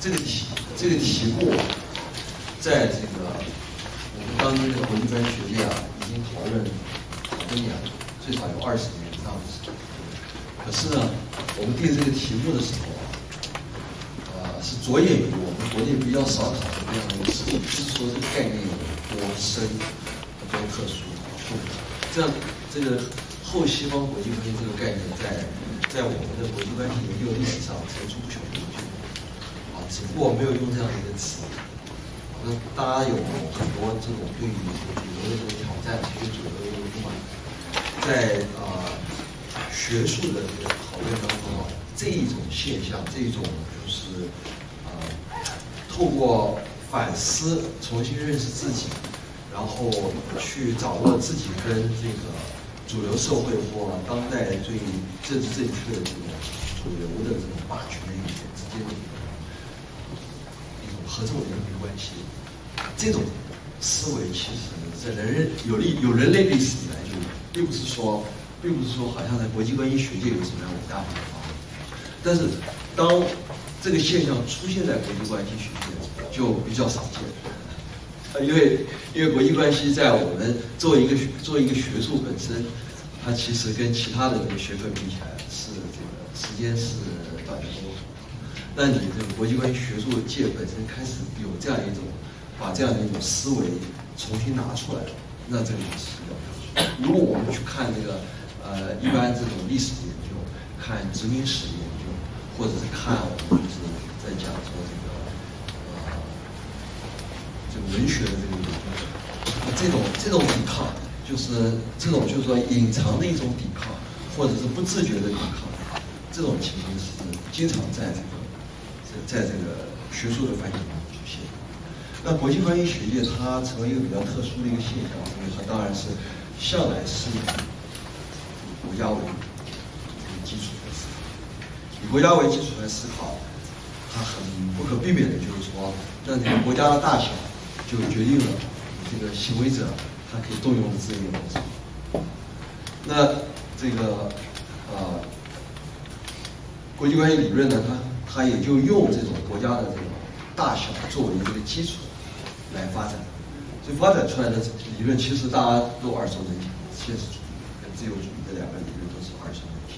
这个题目，在这个我们当今的国际关系学界啊，已经讨论好多年了，最少有20年以上的时间。可是呢，我们定这个题目的时候啊，是着眼于我们国内比较少讨论这样的一个事情，就是说这个概念有多深、多特殊、复杂。这样，这个后西方国际关系这个概念在我们的国际关系研究历史上层出不穷的。只不过没有用这样一个词，那大家有很多这种对于主流的这个挑战，对主流的这个不满，在学术的这个讨论当中啊，这一种现象，这一种就是透过反思重新认识自己，然后去掌握自己跟这个主流社会或当代最政治正确的这种主流的这种霸权的一些之间的合作人民关系，这种思维其实在有人类历史以来就有，并不是说好像在国际关系学界有什么样伟大的地方，但是当这个现象出现在国际关系学界，就比较少见。因为国际关系在我们作为一个学术本身，它其实跟其他的这个学科比起来是这个时间是短得多。那你这个国际关系学术界本身开始有这样一种把这样的一种思维重新拿出来，那这个就是要不要去。如果我们去看这个一般这种历史研究，看殖民史研究，或者是看我们就是在讲说这个文学的这个研究，这种抵抗，就是说隐藏的一种抵抗，或者是不自觉的抵抗，这种情形是经常在这个学术的反省中出现。那国际关系学界它成为一个比较特殊的一个现象，因为它当然是向来是以国家为基础来思考，以国家为基础来思考，它很不可避免的就是说，那这个国家的大小就决定了这个行为者他可以动用的资源有多少。那这个国际关系理论呢，它也就用这种国家的这种大小作为一个基础来发展，所以发展出来的理论其实大家都耳熟能详，现实主义跟自由主义这两个理论都是耳熟能详。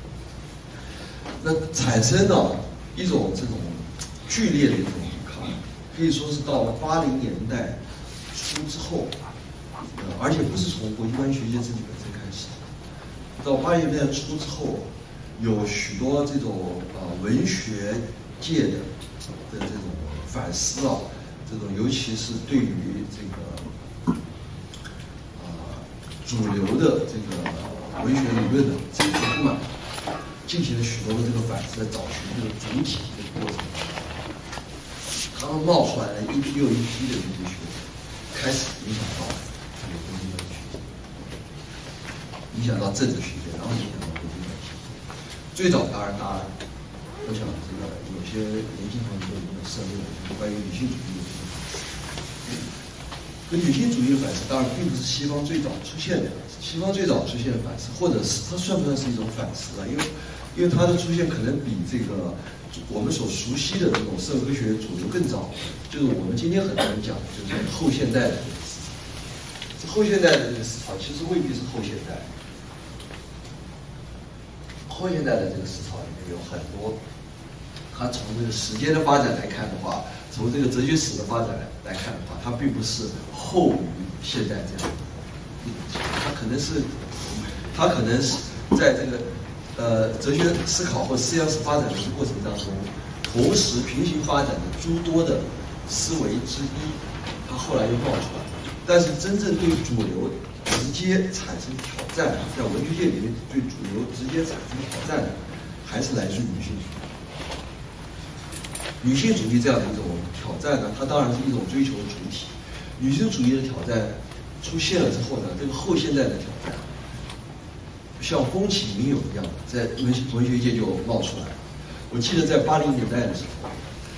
那产生了一种这种剧烈的一种抵抗，可以说是到了80年代初之后，而且不是从国际关系学界自己本身开始，到80年代初之后。有许多这种文学界的这种反思啊，这种尤其是对于这个主流的这个文学理论的这种不满，进行了许多的这个反思，在找寻这个主体的过程，他们冒出来了一批又一批的这些学者，开始影响到这个国际关系学界，影响到政治学界，然后影响到国际关系。最早当然，我想这个有些年轻同学都已经涉猎了关于女性主义的这个反思。跟女性主义的反思，当然并不是西方最早出现的。西方最早出现的反思，或者是它算不算是一种反思啊？因为它的出现可能比这个我们所熟悉的这种社会科学主流更早。就是我们今天很多人讲，就是后现代的这个思潮。这后现代的这个思潮，其实未必是后现代。后现代的这个思潮里面有很多，它从这个时间的发展来看的话，从这个哲学史的发展来看的话，它并不是后于现代这样的一种情况，它可能是在这个哲学思考或思想史发展的过程当中，同时平行发展的诸多的思维之一，它后来又冒出来，但是真正对主流直接产生挑战，在文学界里面对主流直接产生挑战的，还是来自女性主义。女性主义这样的一种挑战呢，它当然是一种追求主体。女性主义的挑战出现了之后呢，这个后现代的挑战，像风起云涌一样，在文学界就冒出来了。我记得在80年代的时候，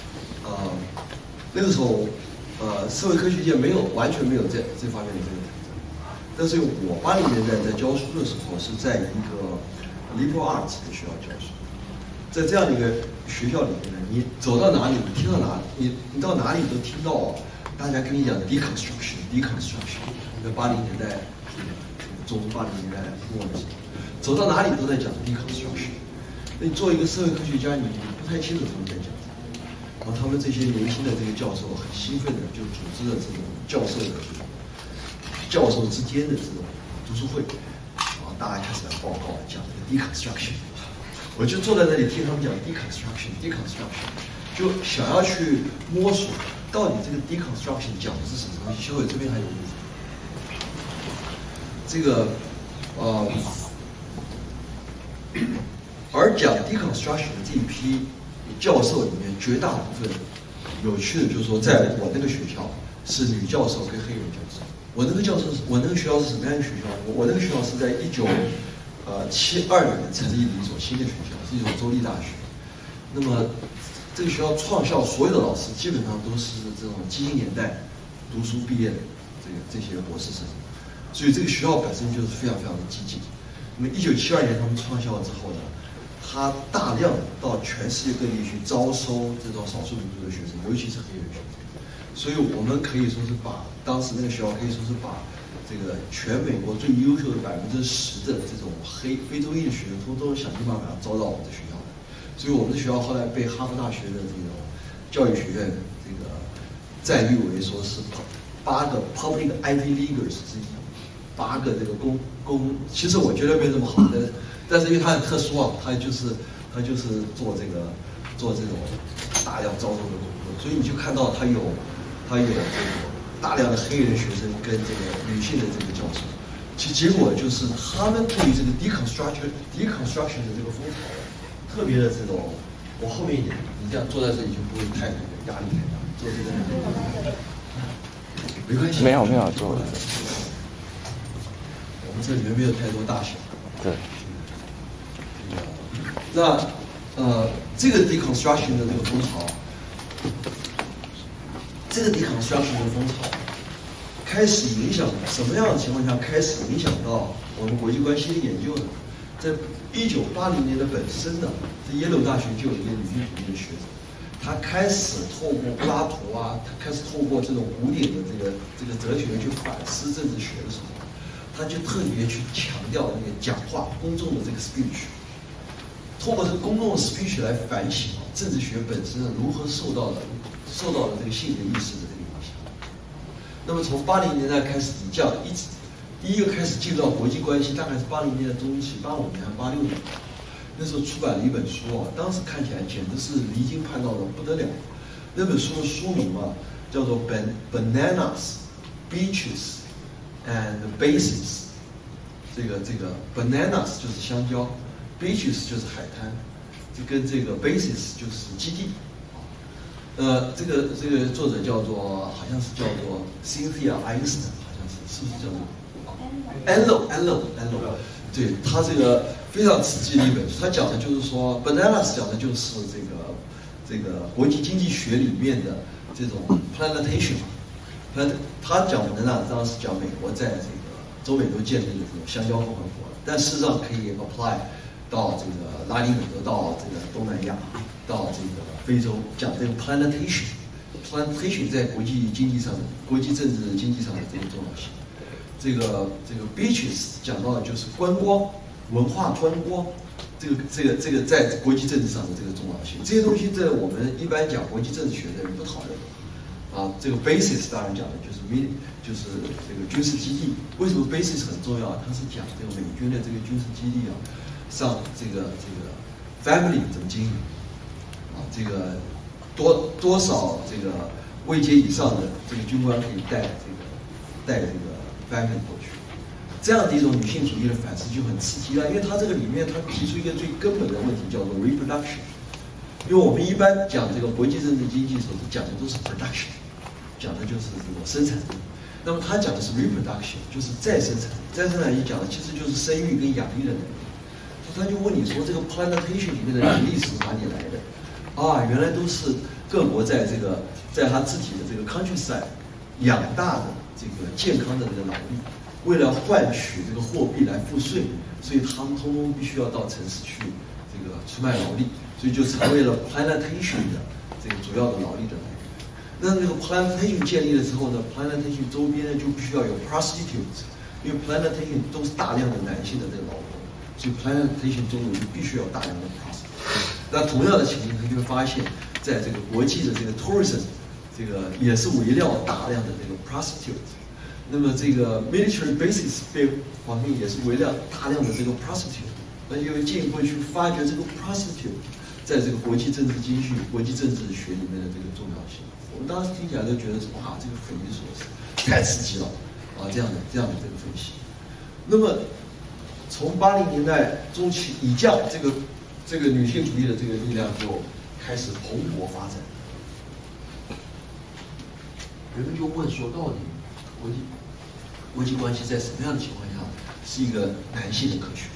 那个时候，社会科学界完全没有这方面的这个。但是我80年代在教书的时候，是在一个 liberal arts 的学校教书。 在这样的一个学校里面呢，你走到哪里，你听到哪里，你到哪里都听到大家跟你讲 deconstruction。在80年代，中80年代末的时候，走到哪里都在讲 deconstruction。那你作为一个社会科学家，你不太清楚他们在讲什么。然后他们这些年轻的这个教授很兴奋的就组织了这种教授之间的这种读书会，然后大家开始来报告讲这个 deconstruction。我就坐在那里听他们讲 deconstruction， 就想要去摸索到底这个 deconstruction 讲的是什么东西。小伟这边还有例子，这个而讲 deconstruction 的这一批教授里面，绝大部分有趣的就是说，在我那个学校是女教授跟黑人教授。我那个学校是什么样的学校？我那个学校是在1972年成立的一所新的学校，是一所州立大学。那么这个学校创校所有的老师基本上都是这种70年代读书毕业的这些博士生，所以这个学校本身就是非常非常的激进。那么1972年他们创校之后呢，他大量到全世界各地去招收这种少数民族的学生，尤其是黑人学生。所以我们可以说是把当时那个学校可以说是把这个全美国最优秀的10%的这种非洲裔的学生，都想尽办法招到我们的学校来。所以我们的学校后来被哈佛大学的这个教育学院这个赞誉为说是8个 public Ivy Leaguers 之一，8个这个其实我觉得没有那么好，但是因为它很特殊啊，它就是做这种大量招收的工作，所以你就看到它有这个大量的黑人学生跟这个女性的这个教授，其结果就是他们对于这个 deconstruction 的这个风潮特别的这种，我后面一点，你这样坐在这里就不会太压力太大，坐这个没关系， 没有坐的。 我们这里面没有太多大小。 对。 那这个 deconstruction 的这个风潮。这个 deconstruction 的风潮开始影响什么样的情况下开始影响到我们国际关系的研究呢？在1980年的本身呢，在耶鲁大学就有一个女性主义的学者，她开始透过柏拉图啊，她开始透过这种古典的这个哲学去反思政治学的时候，她就特别去强调那个讲话公众的这个 speech， 透过这个公众的 speech 来反省政治学本身如何受到了这个性别意识的这个影响。那么从80年代开始，这样第一个开始进入到国际关系，大概是80年代中期，85年还86年，那时候出版了一本书啊，当时看起来简直是离经叛道的不得了。那本书的书名啊叫做 Bananas, Beaches and Bases。这个 Bananas 就是香蕉 ，Beaches 就是海滩，跟这个 Bases 就是基地。这个作者好像是叫做 Cynthia Einstein， 好像是不是叫做Enloe？ 对，他这个非常刺激的一本书，他讲的就是说 ，Bananas 讲的就是这个国际经济学里面的这种 plantation。他讲的呢，当然是讲美国在这个中美洲建立的这种香蕉共和国，但事实上可以 apply 到这个拉丁美洲，到这个东南亚，到这个非洲，讲这个 plantation 在国际经济上的、国际政治经济上的这个重要性。这个 beaches 讲到的就是观光、文化观光，这个在国际政治上的这个重要性。这些东西在我们一般讲国际政治学的人不讨论。这个 basis 当然讲的就是这个军事基地。为什么 basis 很重要？它是讲这个美军的这个军事基地上这个 family 怎么经营这个多少这个位阶以上的这个军官可以带这个 family 过去，这样的一种女性主义的反思就很刺激了。因为它这个里面它提出一个最根本的问题，叫做 reproduction。因为我们一般讲这个国际政治经济的时候，讲的都是 production， 讲的就是这个生产力。那么他讲的是 reproduction， 就是再生产力。再生产力讲的其实就是生育跟养育的能力。他就问你说，这个 plantation 里面的能力是哪里来的？原来都是各国在他自己的这个 countryside 养大的这个健康的这个劳力，为了换取这个货币来付税，所以他们通通必须要到城市去这这个出卖劳力，所以就成为了 plantation 的这个主要的劳力的来源。那这个 plantation 建立了之后呢 ，plantation 周边呢就不需要有 prostitutes， 因为 plantation 都是大量的男性的这个劳工，所以 plantation 周围就必须要大量的 prostitutes。那同样的情形，你就会发现，在这个国际的这个 tourism， 这个也是围绕大量的这个 prostitutes。那么这个 military bases 方面也是围绕大量的这个 prostitute， 那就会进一步去发掘这个 prostitute 在这个国际政治经济、国际政治学里面的这个重要性。我们当时听起来都觉得说，哇，这个匪夷所思，太刺激了啊！这样的这个分析。那么从80年代中期以降，这个女性主义的这个力量就开始蓬勃发展。人们就问说，到底国际关系在什么样的情况下是一个男性的科学？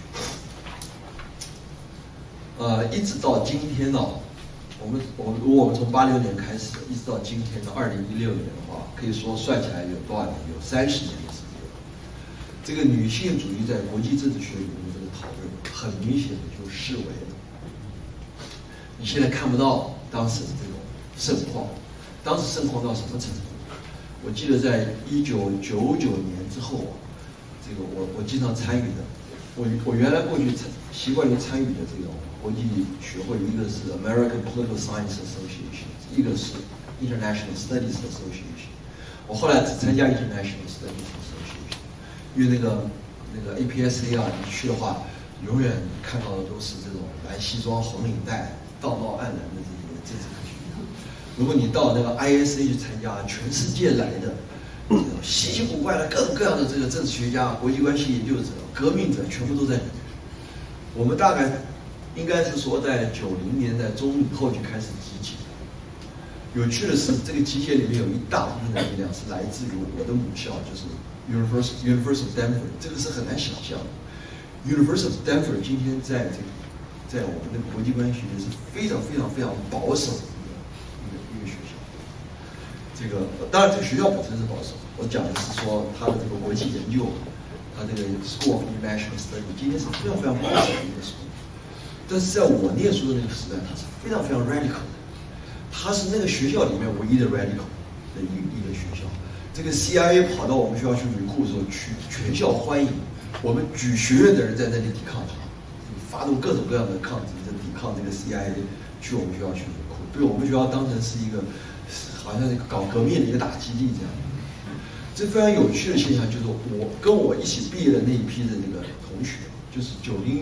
一直到今天呢，如果我们从86年开始，一直到今天的2016年的话，可以说算起来有多少年？有30年的时间。这个女性主义在国际政治学里面的这个讨论，很明显的就式微了。你现在看不到当时的这种盛况，当时盛况到什么程度？我记得在1999年之后啊，这个我经常参与的，我原来过去习惯于参与的这种国际学会，一个是 American Political Science Association， 一个是 International Studies Association。我后来只参加 International Studies Association， 因为那个 APSA 啊，你去的话，永远看到的都是这种蓝西装、红领带、道貌岸然的这些政治科学家。如果你到那个 ISA 去参加，全世界来的稀奇古怪的各种各样的这个政治学家、国际关系研究者、革命者，全部都在里面。我们大概应该是说，在90年代中以后就开始集结。有趣的是，这个集结里面有一大部分的力量是来自于我的母校，就是 University of Denver， 这个是很难想象的。University of Denver 今天在我们的国际关系里面是非常保守的一个学校。这个当然，这个学校本身是保守，我讲的是说它的这个国际研究，它这个 School of International Studies 今天是非常保守的一个 school。但是在我念书的那个时代，它是非常 radical 的，它是那个学校里面唯一的 radical 的一个学校。这个 CIA 跑到我们学校去recruit的时候，去全校欢迎，我们举学院的人在那里抵抗他，发动各种各样的抗争，在抵抗这个 CIA 去我们学校去recruit，被我们学校当成是一个好像搞革命的一个大基地这样。这非常有趣的现象就是，我跟我一起毕业的那一批的那个同学，就是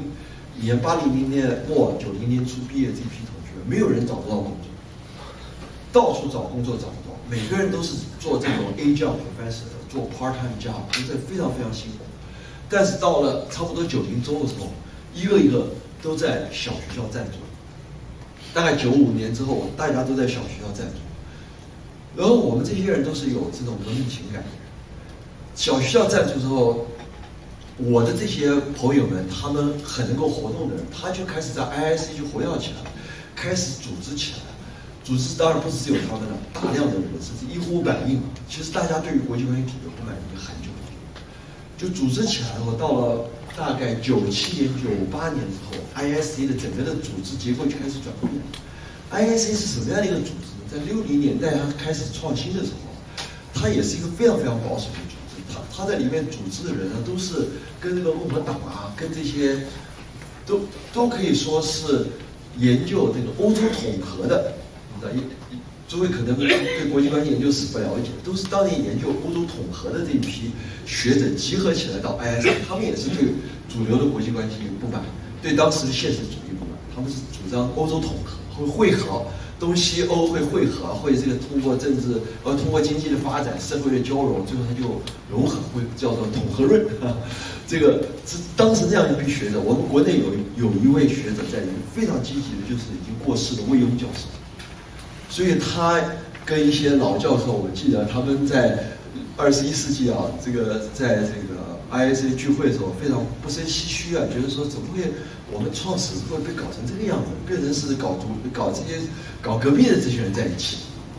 80年末90年初毕业这批同学，没有人找不到工作，到处找工作找不到，每个人都是做这种 A job professor， 做 part-time job， 都是非常辛苦。但是到了差不多90周的时候，一个都在小学校站住。大概95年之后，大家都在小学校站住。然后我们这些人都是有这种革命情感的人。小学校站住之后，我的这些朋友们，他们很能够活动的人，他就开始在 IIC 就活跃起来了，开始组织起来了。组织当然不是只有他们了，大量的人甚至一呼百应。其实大家对于国际关系体制不满意很久，就组织起来后，到了大概97年、98年之后 ，IIC 的整个的组织结构就开始转变。IIC 是什么样的一个组织？在60年代它开始创新的时候，它也是一个非常保守的组织。它在里面组织的人呢，都是跟这个共和党啊，跟这些都可以说是研究这个欧洲统合的。诸位可能对国际关系研究史不了解，都是当年研究欧洲统合的这一批学者集合起来到 IIC， 他们也是对主流的国际关系不满，对当时的现实主义不满，他们是主张欧洲统合，会汇合，东西欧会汇合，会这个通过政治通过经济的发展，社会的交融，最后它就融合，会叫做统合论。这个是当时这样一批学者，我们国内有一位学者在里面非常积极的，就是已经过世的魏庸教授。所以他跟一些老教授，我记得他们在21世纪啊，在这个 IIC 聚会的时候，非常不胜唏嘘啊，觉得说怎么会我们创始会被搞成这个样子，变成是搞这些搞革命的这些人在一起。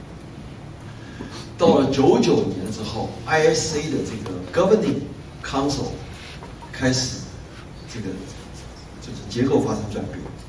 到了99年之后 ，IIC 的这个 Governing Council 开始这个就是结构发生转变。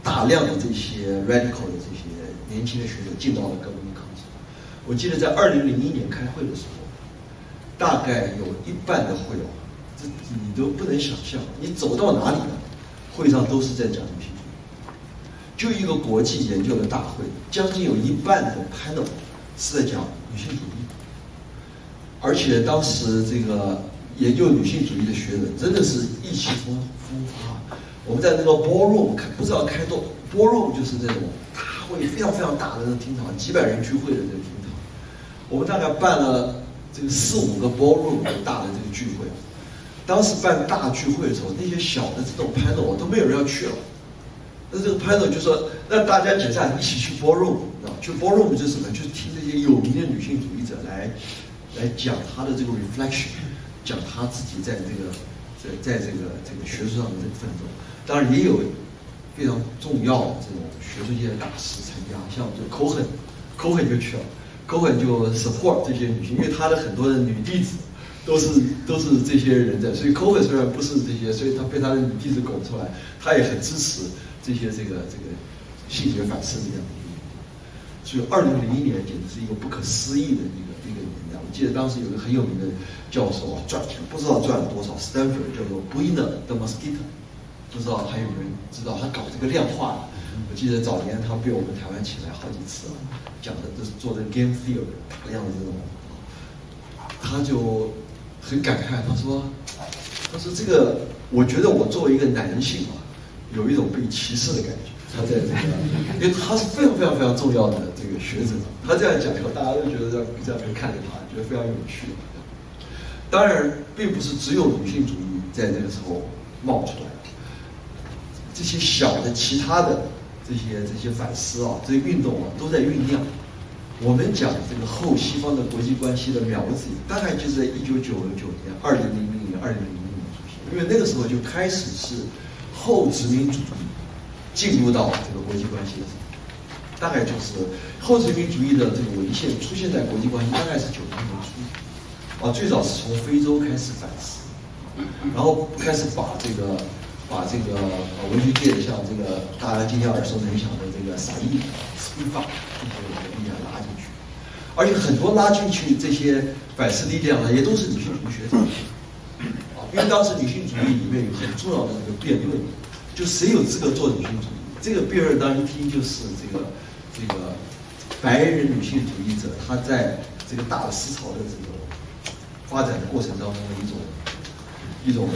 大量的这些 radical 的这些年轻的学者进到了革命抗争。我记得在2001年开会的时候，大概有一半的会这你都不能想象，你走到哪里了，会上都是在讲女性主义。就一个国际研究的大会，将近有一半的 panel 是在讲女性主义，而且当时这个研究女性主义的学者真的是意气风发。我们在那个 ballroom 不知道开多 ballroom 就是那种大会，非常非常大的那种厅堂，几百人聚会的这个厅堂。我们大概办了这个4、5个 ballroom 大的这个聚会。当时办大聚会的时候，那些小的这种 panel 都没有人要去了。那这个 panel 就说让大家解散，一起去 ballroom 啊，去 ballroom 就是什么？就是听这些有名的女性主义者来讲她的这个 reflection， 讲她自己在这个学术上的这个奋斗。当然也有非常重要的这种学术界的大师参加，像这 Cohen 就去了 ，Cohen 就 support 这些女性，因为他的很多的女弟子都是这些人在，所以 Cohen 虽然不是这些，所以他被他的女弟子拱出来，他也很支持这些这个性别反思这样的一个运动。所以2001年简直是一个不可思议的一个年代。我记得当时有一个很有名的教授啊，赚钱不知道赚了多少 ，Stanford 叫做 Buena de Mesquita。不知道还有没有人知道他搞这个量化的？我记得早年他被我们台湾请来好几次了，讲的都是做这个 game theory 大量的这种，他就很感慨，他说这个，我觉得我作为一个男性啊，有一种被歧视的感觉。他在这个，因为他是非常非常非常重要的这个学者，他这样讲以后，大家都觉得这样看着他，觉得非常有趣。当然，并不是只有女性主义在那个时候冒出来的。这些小的其他的这些反思啊，这些运动啊，都在酝酿。我们讲这个后西方的国际关系的苗子，大概就是在1999年、2000年、2000年出现，因为那个时候就开始是后殖民主义进入到这个国际关系的时候，大概就是后殖民主义的这个文献出现在国际关系，大概是90年代初啊，最早是从非洲开始反思，然后开始把这个文学界的像这个大家今天耳熟能详的这个萨义、斯皮法这些力量拉进去，而且很多拉进去这些反思力量呢，也都是女性主义学者啊，因为当时女性主义里面有很重要的这个辩论，就谁有资格做女性主义？这个辩论当然一听就是这个白人女性主义者，她在这个大的思潮的这种发展的过程当中的一种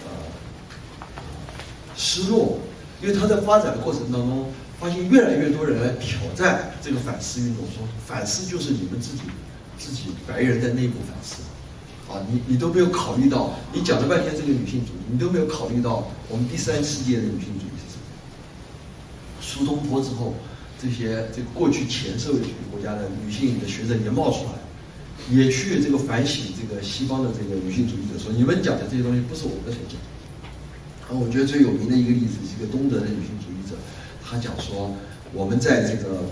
失落，因为他在发展的过程当中，发现越来越多人来挑战这个反思运动，说反思就是你们自己白人在内部反思，啊，你都没有考虑到，你讲了半天这个女性主义，你都没有考虑到我们第三世界的女性主义是什么。苏东坡之后，这个过去前社会主义国家的女性的学者也冒出来，也去这个反省这个西方的这个女性主义者，说你们讲的这些东西不是我们才讲。我觉得最有名的一个例子是一个东德的女性主义者，她讲说，我们在这个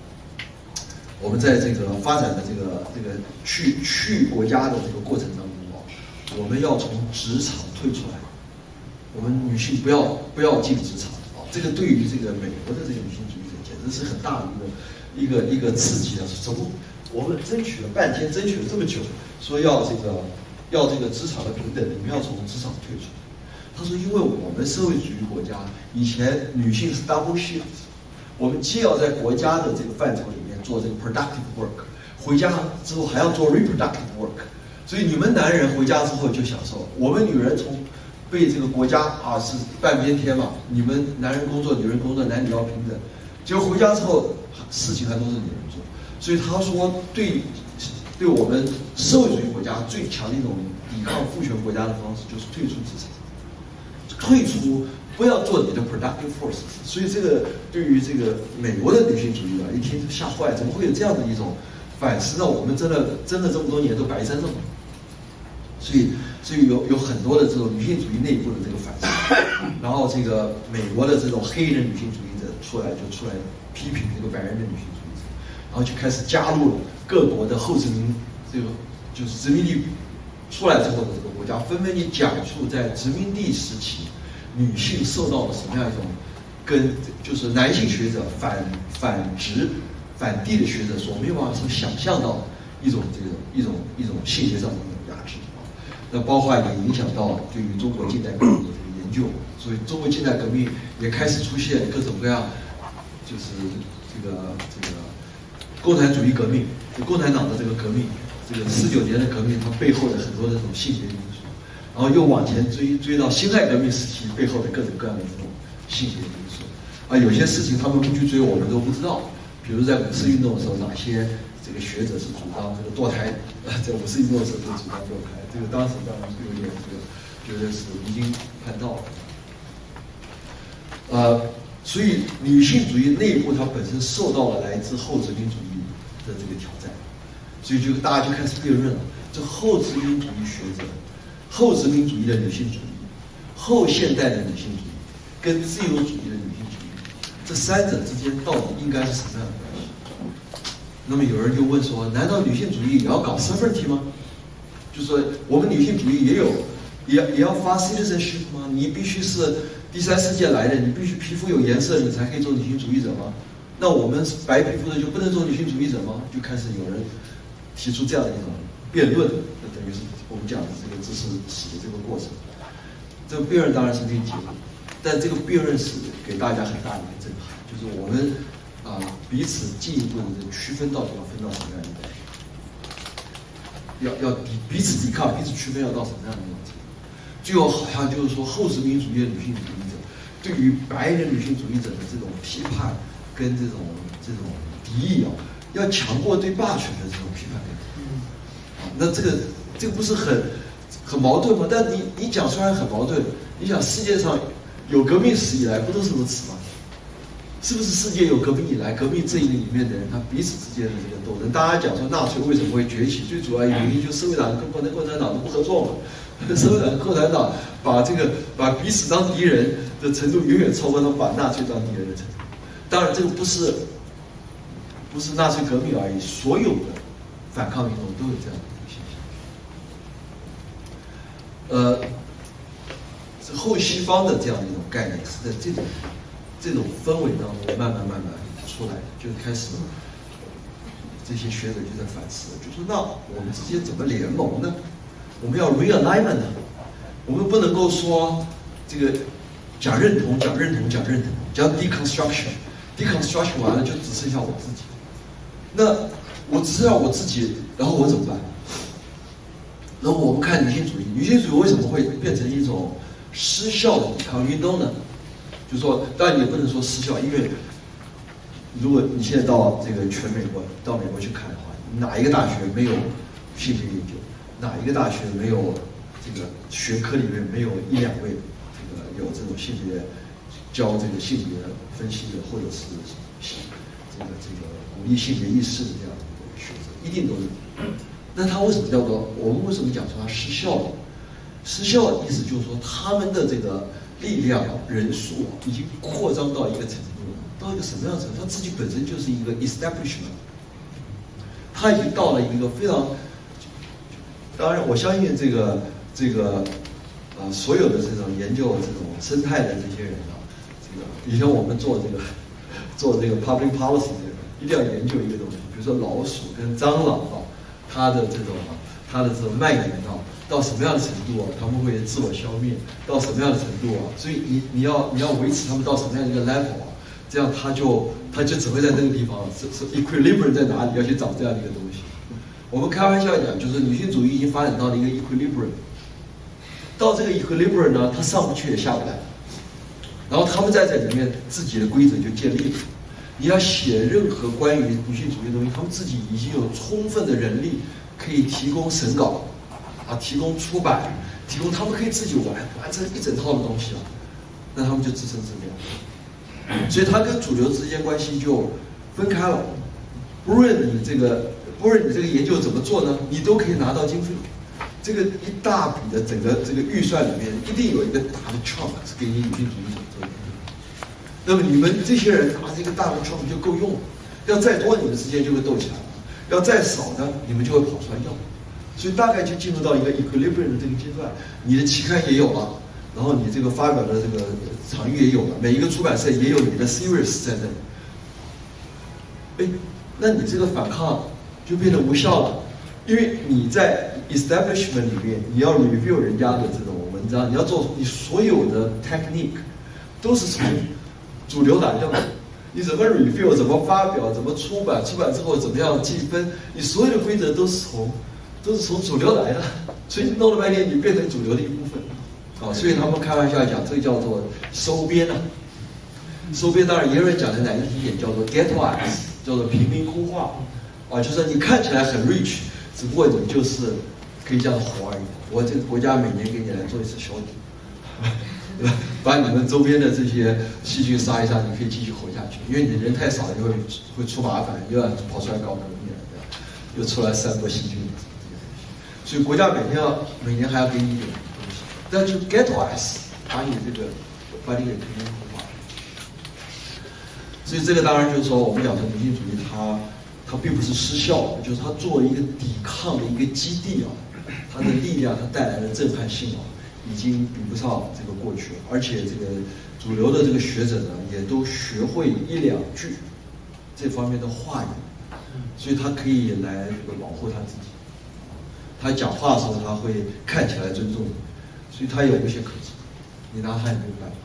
发展的这个去国家的这个过程当中啊，我们要从职场退出来，我们女性不要进职场啊，这个对于这个美国的这个女性主义者简直是很大的一个刺激啊！怎么我们争取了半天，争取了这么久，说要这个职场的平等，你们要从职场退出。他说：“因为我们社会主义国家以前女性是 double shift， 我们既要在国家的这个范畴里面做这个 productive work， 回家之后还要做 reproductive work， 所以你们男人回家之后就享受，我们女人从被这个国家啊是半边天嘛，你们男人工作，女人工作，男女要平等，结果回家之后事情还都是女人做，所以他说对我们社会主义国家最强的一种抵抗父权国家的方式就是退出职场。”退出，不要做你的 productive forces， 所以这个对于这个美国的女性主义啊，一听就吓坏，怎么会有这样的一种反思呢？我们真的这么多年都白争了嘛？所以有很多的这种女性主义内部的这个反思，然后这个美国的这种黑人女性主义者出来批评这个白人的女性主义者，然后就开始加入了各国的后殖民这个就是殖民地出来之后的这个国家，纷纷地讲述在殖民地时期女性受到了什么样一种跟就是男性学者反帝的学者所没有办法所想象到一种性学上的压制啊。那包括也影响到对于中国近代革命的这个研究，所以中国近代革命也开始出现各种各样，就是这个共产主义革命，就共产党的这个革命，这个19年的革命，它背后的很多的这种性学因素，然后又往前追到辛亥革命时期背后的各种各样的这种性学因素啊，有些事情他们不去追，我们都不知道。比如在五四运动的时候，哪些这个学者是主张这个堕胎？在五四运动的时候都主张堕胎，这个当时当然是有点觉得是离经叛道了。所以女性主义内部它本身受到了来自后殖民主义的这个挑战，所以大家就开始辩论了：这后殖民主义学者、后殖民主义的女性主义、后现代的女性主义跟自由主义的女性主义，这三者之间到底应该是什么样的关系？那么有人就问说：难道女性主义也要搞 sovereignty 吗？就是说我们女性主义也要发 citizenship 吗？你必须是第三世界来的，你必须皮肤有颜色，你才可以做女性主义者吗？那我们白皮肤的就不能做女性主义者吗？就开始有人提出这样的一种辩论，等于是我们讲的这个知识史的这个过程。这个辩论当然是没结果，但这个辩论是给大家很大的一个震撼，就是我们彼此进一步的这个区分到底要分到什么样的地步，要彼此抵抗、彼此区分要到什么样的地步。最后好像就是说后殖民主义的女性主义者对于白人女性主义者的这种批判跟这种敌意要强过对霸权的这种批判跟敌意。那这个不是很矛盾吗？但你讲出来很矛盾。你想世界上有革命史以来不都是如此吗？是不是世界有革命以来，革命阵营里面的人他彼此之间的这个斗争？大家讲说纳粹为什么会崛起，最主要原因就是社会党跟共产党都不合作嘛。社会党跟共产党把彼此当敌人的程度远远超过他们把纳粹当敌人的程度。当然，这个不是纳粹革命而已，所有的反抗运动都有这样的一个现象。这后西方的这样的一种概念是在这种氛围当中慢慢出来，就开始这些学者就在反思，就说那我们之间怎么联盟呢？我们要 realignment 呢？我们不能够说这个讲认同，讲 deconstruction 完了就只剩下我自己。那我只剩下我自己，然后我怎么办？然后我们看女性主义，女性主义为什么会变成一种失效的抵抗运动呢？就说，当然也不能说失效，因为如果你现在到这个全美国，到美国去看的话，哪一个大学没有性学研究？哪一个大学没有这个学科里面没有1-2位这个有这种性学教这个性别分析的，或者是这个鼓励性别意识的这样的一个学者，一定都有。那他为什么叫做我们为什么讲说他失效了？失效的意思就是说他们的这个力量人数已经扩张到一个程度了，到一个什么样的程度？他自己本身就是一个 establishment， 他已经到了一个非常。当然，我相信所有的这种研究这种生态的这些人以前我们做这个 public policy 的人，一定要研究一个东西，比如说老鼠跟蟑螂它的这种蔓延到什么样的程度他们会自我消灭到什么样的程度所以你要维持他们到什么样的一个 level 这样它就只会在那个地方是 equilibrium 在哪里，要去找这样的一个东西。我们开玩笑讲，就是女性主义已经发展到了一个 equilibrium， 到这个 equilibrium 呢，它上不去也下不来，然后他们在这里面自己的规则就建立了。你要写任何关于女性主义的东西，他们自己已经有充分的人力可以提供审稿提供出版，他们可以自己完成一整套的东西那他们就自生自灭。所以它跟主流之间关系就分开了。不论你这个研究怎么做呢，你都可以拿到经费。这个一大笔的整个这个预算里面，一定有一个大的 chunk 是给你女性主义者做的。那么你们这些人拿这个大的 chunk 就够用了，要再多你们之间就会斗起来了，要再少呢你们就会跑出来要。所以大概就进入到一个 equilibrium 的这个阶段，你的期刊也有了， 然后你这个发表的这个场域也有了，每一个出版社也有你的 series 在这里。哎，那你这个反抗就变得无效了，因为你在 establishment 里面，你要 review 人家的这种文章，你要做你所有的 technique 都是从主流来的嘛。你怎么 review， 怎么发表，怎么出版，出版之后怎么样计分，你所有的规则都是从主流来的，所以弄了半天你变成主流的一部分。所以他们开玩笑讲，这个叫做收编啊。收编当然也有人讲的难听一点，叫做 ghettoize， 叫做贫民窟化。就是你看起来很 rich， 只不过你就是可以这样活而已。我这个国家每年给你来做一次消毒，对吧？把你们周边的这些细菌杀一杀，你可以继续活下去。因为你人太少了，会出麻烦，又要跑出来搞革命了，对吧？又出来散播细菌，所以国家每年还要给你一点东西，但就 ghettoize， 把你给贫民窟化。所以这个当然就是说，我们讲说女性主义它并不是失效，就是它作为一个抵抗的一个基地啊，它的力量，它带来的震撼性啊，已经比不上这个过去了。而且这个主流的这个学者呢，也都学会一两句这方面的话语，所以他可以来保护他自己。他讲话的时候，他会看起来尊重你，所以他有一些可耻，你拿他也没有办法。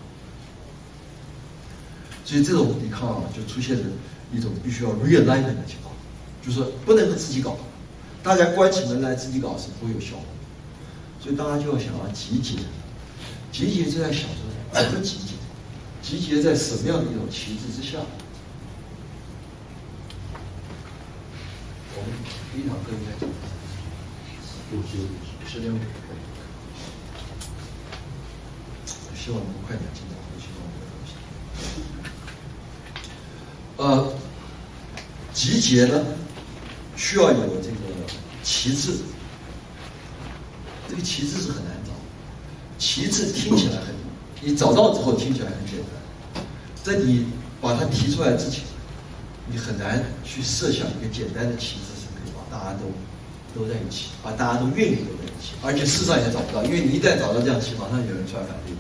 所以这种抵抗啊，就出现了一种必须要 realignment 的情况，就是说不能够自己搞，大家关起门来自己搞是不会有效果，所以大家就要想要集结，集结就在想说怎么集结，集结在什么样的一种旗帜之下。我们第一堂课应该讲10点5，希望能快点进到后期中的东西。集结呢，需要有这个旗帜。这个旗帜是很难找，旗帜听起来你找到之后听起来很简单，在你把它提出来之前，你很难去设想一个简单的旗帜是可以把大家都在一起，把大家都愿意都在一起，而且事实上也找不到，因为你一旦找到这样旗，马上有人出来反对你。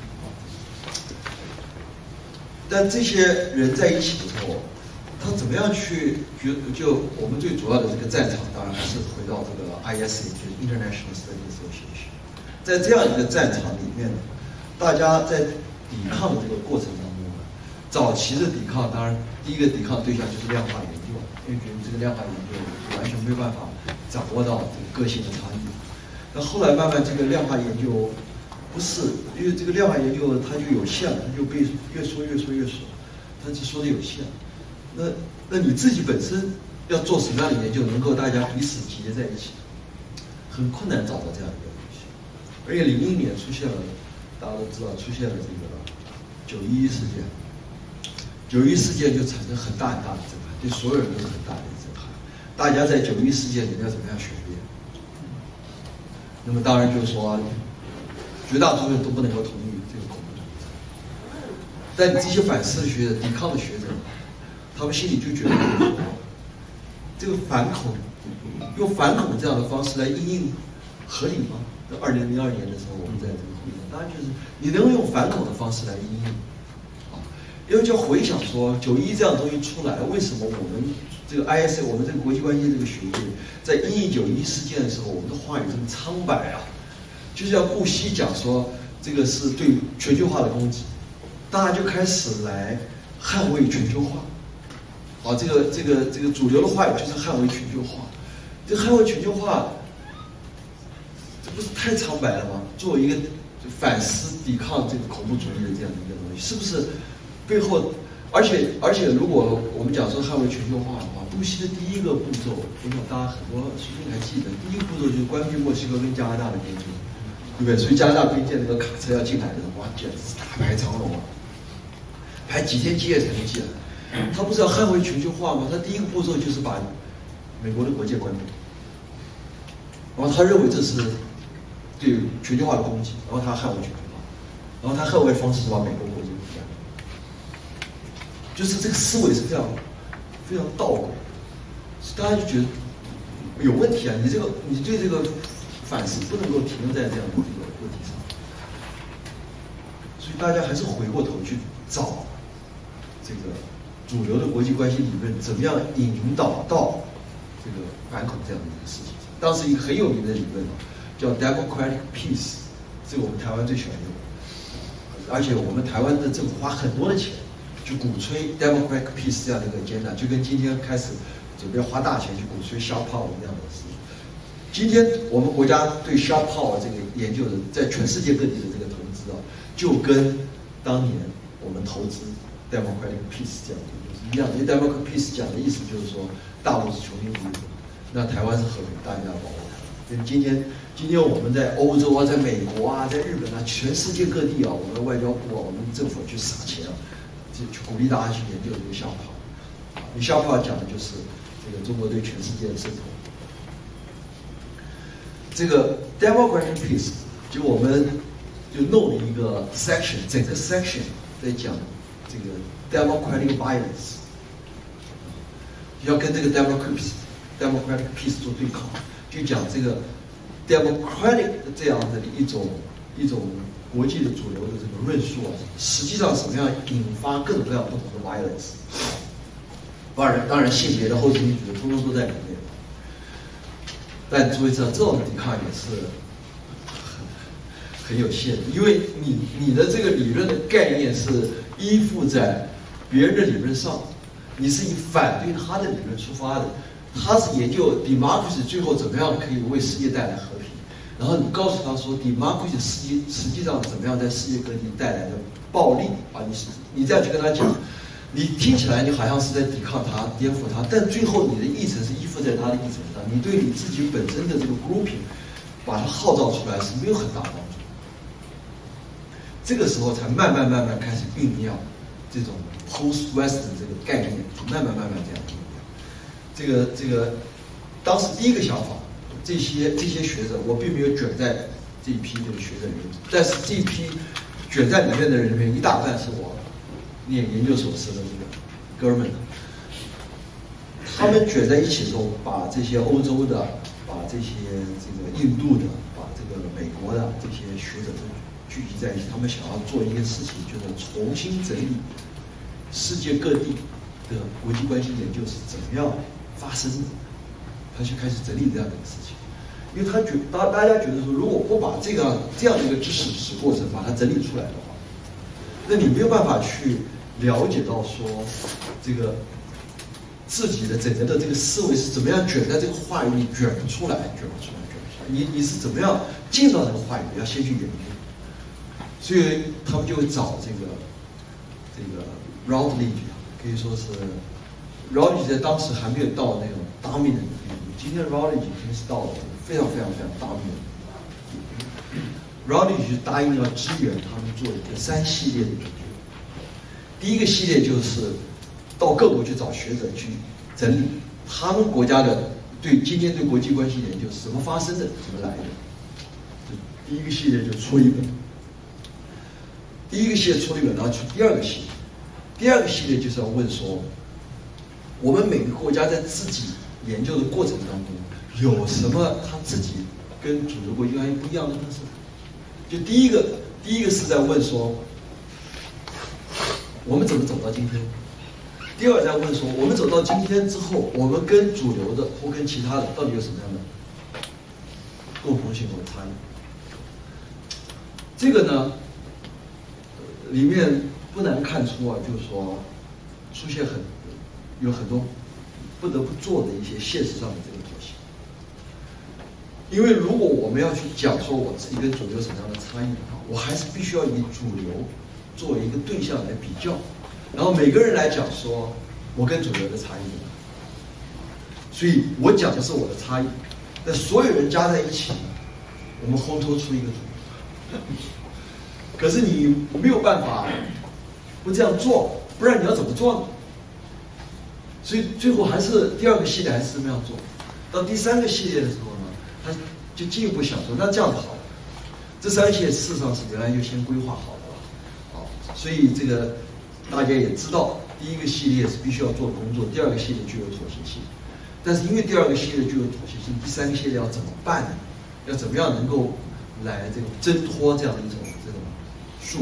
但这些人在一起的时候，他怎么样去就我们最主要的这个战场，当然还是回到这个 ISA， 就是 International Study Association。在这样一个战场里面，大家在抵抗的这个过程当中呢，早期的抵抗，当然第一个抵抗对象就是量化研究，因为觉得这个量化研究完全没有办法掌握到这个个性的差异。那后来慢慢这个量化研究。不是，因为这个量化研究它就有限了，它就被越说，它就说的有限。那你自己本身要做什么样的研究，能够大家彼此集结在一起，很困难找到这样一个东西。而且01年出现了，大家都知道出现了这个911事件，911事件就产生很大的震撼，对所有人都是很大的震撼。大家在911事件里面要怎么样学习？那么当然就是说。绝大多数人都不能够同意这个恐怖主义，但这些反思的学者、抵抗的学者，他们心里就觉得说，这个反恐，用反恐这样的方式来因应合理吗？在2002年的时候，我们在这个会议上，当然就是你能用反恐的方式来因应，因为就回想说911这样东西出来，为什么我们这个 ISA， 我们这个国际关系这个学界，在因应911事件的时候，我们的话语这么苍白啊？就是要顾惜讲说这个是对全球化的攻击，大家就开始来捍卫全球化。这个主流的话语就是捍卫全球化。这捍卫全球化，这不是太苍白了吗？作为一个反思、抵抗这个恐怖主义的这样的一个东西，是不是背后？而且，如果我们讲说捍卫全球化的话，布希的第一个步骤，我想大家很多书中还记得，第一个步骤就是关闭墨西哥跟加拿大的边界。对不对？所以加拿大边界那个卡车要进来的时候，哇，简直是大排长龙啊，排几天几夜才能进来。他不是要捍卫全球化吗？他第一个步骤就是把美国的国界关闭，然后他认为这是对全球化的攻击，然后他捍卫全球化，然后他捍卫的方式是把美国国界关闭，就是这个思维是非常非常倒轨，大家就觉得有问题啊！你对这个。反思不能够停留在这样的一个问题上。 大家还是回过头去找这个主流的国际关系理论怎么样引导到这个反恐这样的一个事情。当时一个很有名的理论叫 democratic peace， 这个我们台湾最喜欢用，而且我们台湾的政府花很多的钱去鼓吹 democratic peace 这样的一个agenda，就跟今天开始准备花大钱去鼓吹 sharp power 一样的事情。今天我们国家对 sharp power 这个研究的，在全世界各地的这个投资就跟当年我们投资 democratic peace 这样的就是一样的。因为 democratic peace 讲的意思就是说，大陆是穷兵黩武，那台湾是和平，大家要保护台湾。所以今天我们在欧洲啊，在美国啊，在日本啊，全世界各地啊，我们的外交部啊，我们政府去撒钱啊，去鼓励大家去研究这个sharp power。你sharp power讲的就是这个中国对全世界的渗透。这个 democratic peace 就我们就弄了一个 section， 整个 section 在讲这个 democratic violence， 要跟这个 democratic peace 做对抗，就讲这个 democratic 的这样的一种国际的主流的这个论述啊，实际上什么样引发各种各样不同的 violence。当然性别的后民主的通通都在里面。但诸位知道，这种抵抗也是很有限的，因为你的这个理论的概念是依附在别人的理论上，你是以反对他的理论出发的。他是研究 democracy 最后怎么样可以为世界带来和平，然后你告诉他说 democracy 实际上怎么样在世界各地带来的暴力啊，你这样去跟他讲，你听起来你好像是在抵抗他、颠覆他，但最后你的议程是依附在他的议程上，你对你自己本身的这个 grouping 把它号召出来是没有很大帮助。这个时候才慢慢开始酝酿这种 post-Western 这个概念，慢慢这样酝酿。这个当时第一个想法，这些学者我并没有卷在这一批这个学者里面，但是这一批卷在里面的人里面，一大半是我念研究所时的这个哥们，他们卷在一起的时候，把这些欧洲的，把这些这个印度的，把这个美国的这些学者都聚集在一起，他们想要做一件事情，就是重新整理世界各地的国际关系研究是怎么样发生的，他就开始整理这样的一个事情。因为大家觉得说，如果不把这样的一个知识史过程把它整理出来的话，那你没有办法去了解到说，这个自己的整个的这个思维是怎么样卷在这个话语里卷不出来。你是怎么样进到这个话语里，要先去研究。所以他们就会找这个 Routledge， 可以说是 Routledge 在当时还没有到那种dominant的地步。今天 Routledge 已经是到了非常dominant。Routledge 答应要支援他们做一个3系列的研究。第一个系列就是到各国去找学者去整理他们国家的今天对国际关系研究是怎么发生的，怎么来的。第一个系列就出一本，然后出第二个系列。第二个系列就是要问说，我们每个国家在自己研究的过程当中，有什么他自己跟主流国际关系不一样的特色？就第一个是在问说，我们怎么走到今天？第二在问说，我们走到今天之后，我们跟主流的或跟其他的到底有什么样的共同性和差异？这个呢，里面不难看出啊，就是说出现有很多不得不做的一些现实上的这个妥协。因为如果我们要去讲说我自己跟主流有什么样的差异的话，我还是必须要以主流作为一个对象来比较，然后每个人来讲说我跟主流的差异，所以我讲的是我的差异，那所有人加在一起，我们烘托出一个主流。可是你没有办法不这样做，不然你要怎么做呢？所以最后还是第二个系列还是这么样做。到第三个系列的时候呢，他就进一步想说，那这样子好了，这3个系列事实上是原来就先规划好的了，好，所以这个大家也知道，第一个系列是必须要做的工作，第二个系列具有妥协性。但是因为第二个系列具有妥协性，第3个系列要怎么办呢？要怎么样能够来这种挣脱这样的一种束缚？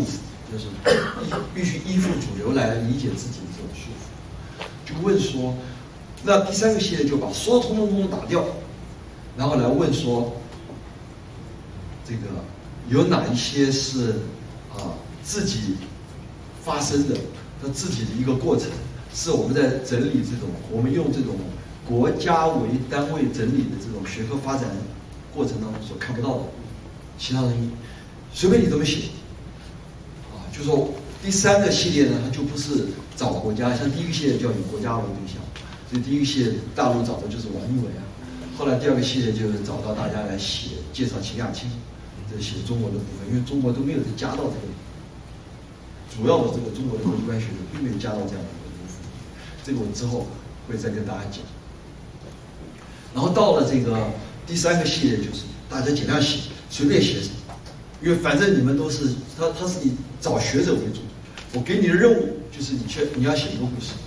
就是必须依附主流来理解自己的这种束缚。就问说，那第3个系列就把所有通通打掉，然后来问说，这个有哪一些是自己发生的，它自己的一个过程，是我们在整理这种，我们用这种国家为单位整理的这种学科发展过程当中所看不到的其他东西，随便你怎么写，就说第3个系列呢，它就不是找国家，像第1个系列叫以国家为对象，所以第1个系列大陆找的就是王一伟啊，后来第2个系列就是找到大家来写介绍秦亚卿，这写中国的部分，因为中国都没有加到这个主要的这个中国的国际关系学并没有加到这样的一个部分，这个我之后会再跟大家讲。然后到了这个第3个系列，就是大家尽量写，随便写什么，因为反正你们都是他是以找学者为主，我给你的任务就是你要写一个故事，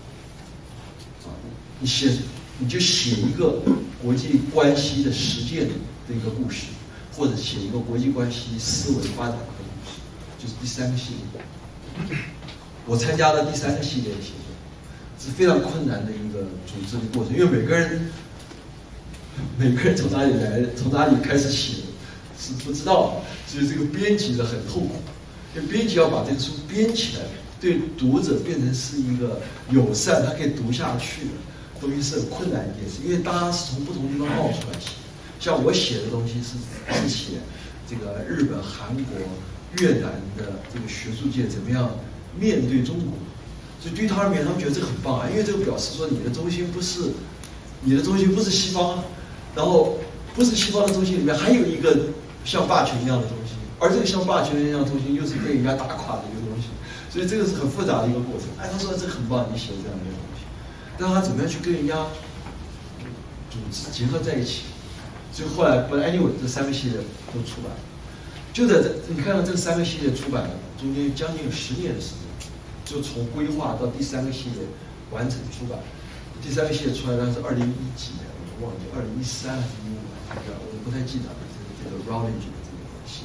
你就写一个国际关系的实践的一个故事，或者写一个国际关系思维发展的故事，就是第3个系列。我参加了第3个系列的写作，是非常困难的一个组织的过程，因为每个人从哪里来，从哪里开始写是不知道的，所以这个编辑的很痛苦，因为编辑要把这个书编起来，对读者变成是一个友善，他可以读下去的东西是很困难一件事，因为大家是从不同地方冒出来写。像我写的东西是写这个日本、韩国、越南的这个学术界怎么样面对中国，所以对他们而言，他们觉得这个很棒啊，因为这个表示说你的中心不是西方，然后不是西方的中心里面还有一个像霸权一样的东西，而这个像霸权一样的东西又是被人家打垮的一个东西，所以这个是很复杂的一个过程。他说这个很棒，你写这样的一个东西，但他怎么样去跟人家组织结合在一起？所以后来anyway 这3个系列都出版了，就在你看到这3个系列出版了，中间将近有10年的时间，就从规划到第3个系列完成出版。第3个系列出来那是2010几年，我忘记2013还是15，我不太记得了。这个 Routledge 的这个系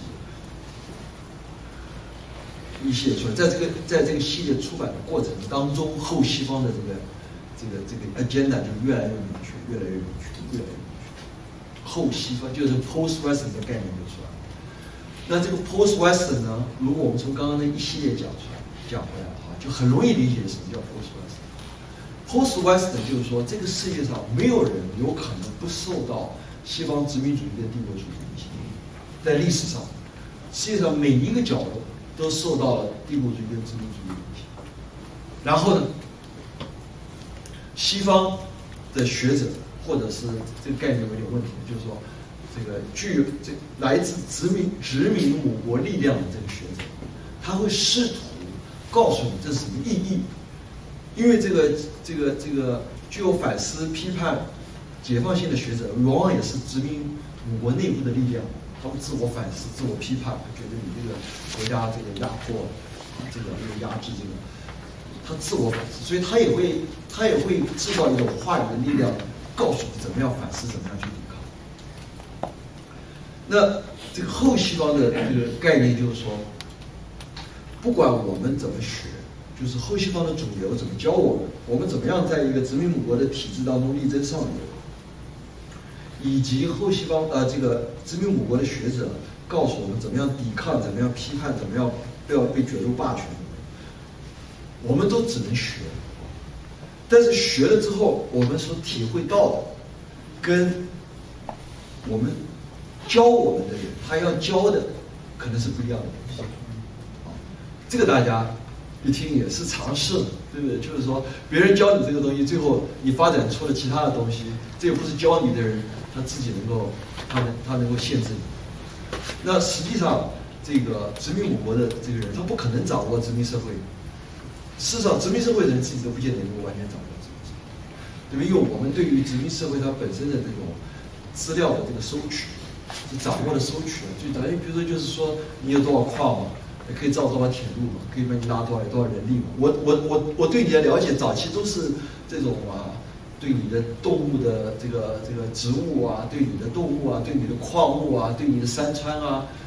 列，一系列出来，在这个系列出版的过程当中，后西方的这个 agenda 就越来越明确，越来越明确，越来越明确。后西方就是 post western 的概念就出来了。那这个 post western 呢，如果我们从刚刚那一系列讲回来的话，就很容易理解什么叫 post western。post western 就是说，这个世界上没有人有可能不受到西方殖民主义的帝国主义的影响。在历史上，世界上每一个角落都受到了帝国主义跟殖民主义的影响。然后呢，西方的学者或者是这个概念有点问题，就是说，这个具有来自殖民母国力量的这个学者，他会试图告诉你这是什么意义，因为这个具有反思、批判、解放性的学者，往往也是殖民母国内部的力量，他们自我反思、自我批判，觉得你这个国家这个压迫，这个压制这个。他自我反思，所以他也会制造一种话语的力量，告诉你怎么样反思，怎么样去抵抗。那这个后西方的这个概念就是说，不管我们怎么学，就是后西方的主流怎么教我们怎么样在一个殖民母国的体制当中力争上游，以及后西方这个殖民母国的学者告诉我们怎么样抵抗，怎么样批判，怎么样不要被卷入霸权。我们都只能学，但是学了之后，我们所体会到的，跟我们教我们的人他要教的，可能是不一样的东西。这个大家一听也是常识，对不对？就是说，别人教你这个东西，最后你发展出了其他的东西，这也不是教你的人他自己能够，他能够限制你。那实际上，这个殖民母国的这个人，他不可能掌握殖民社会。事实上，殖民社会的人自己都不见得能够完全掌握殖民社会，对吧？因为我们对于殖民社会它本身的这种资料的这个收取，是掌握的收取啊。就等于比如说，就是说你有多少矿嘛，可以造多少铁路嘛，可以帮你拉多少人力嘛。我对你的了解，早期都是这种对你的动物的这个植物啊，对你的动物啊，对你的矿物啊，对你的山川啊，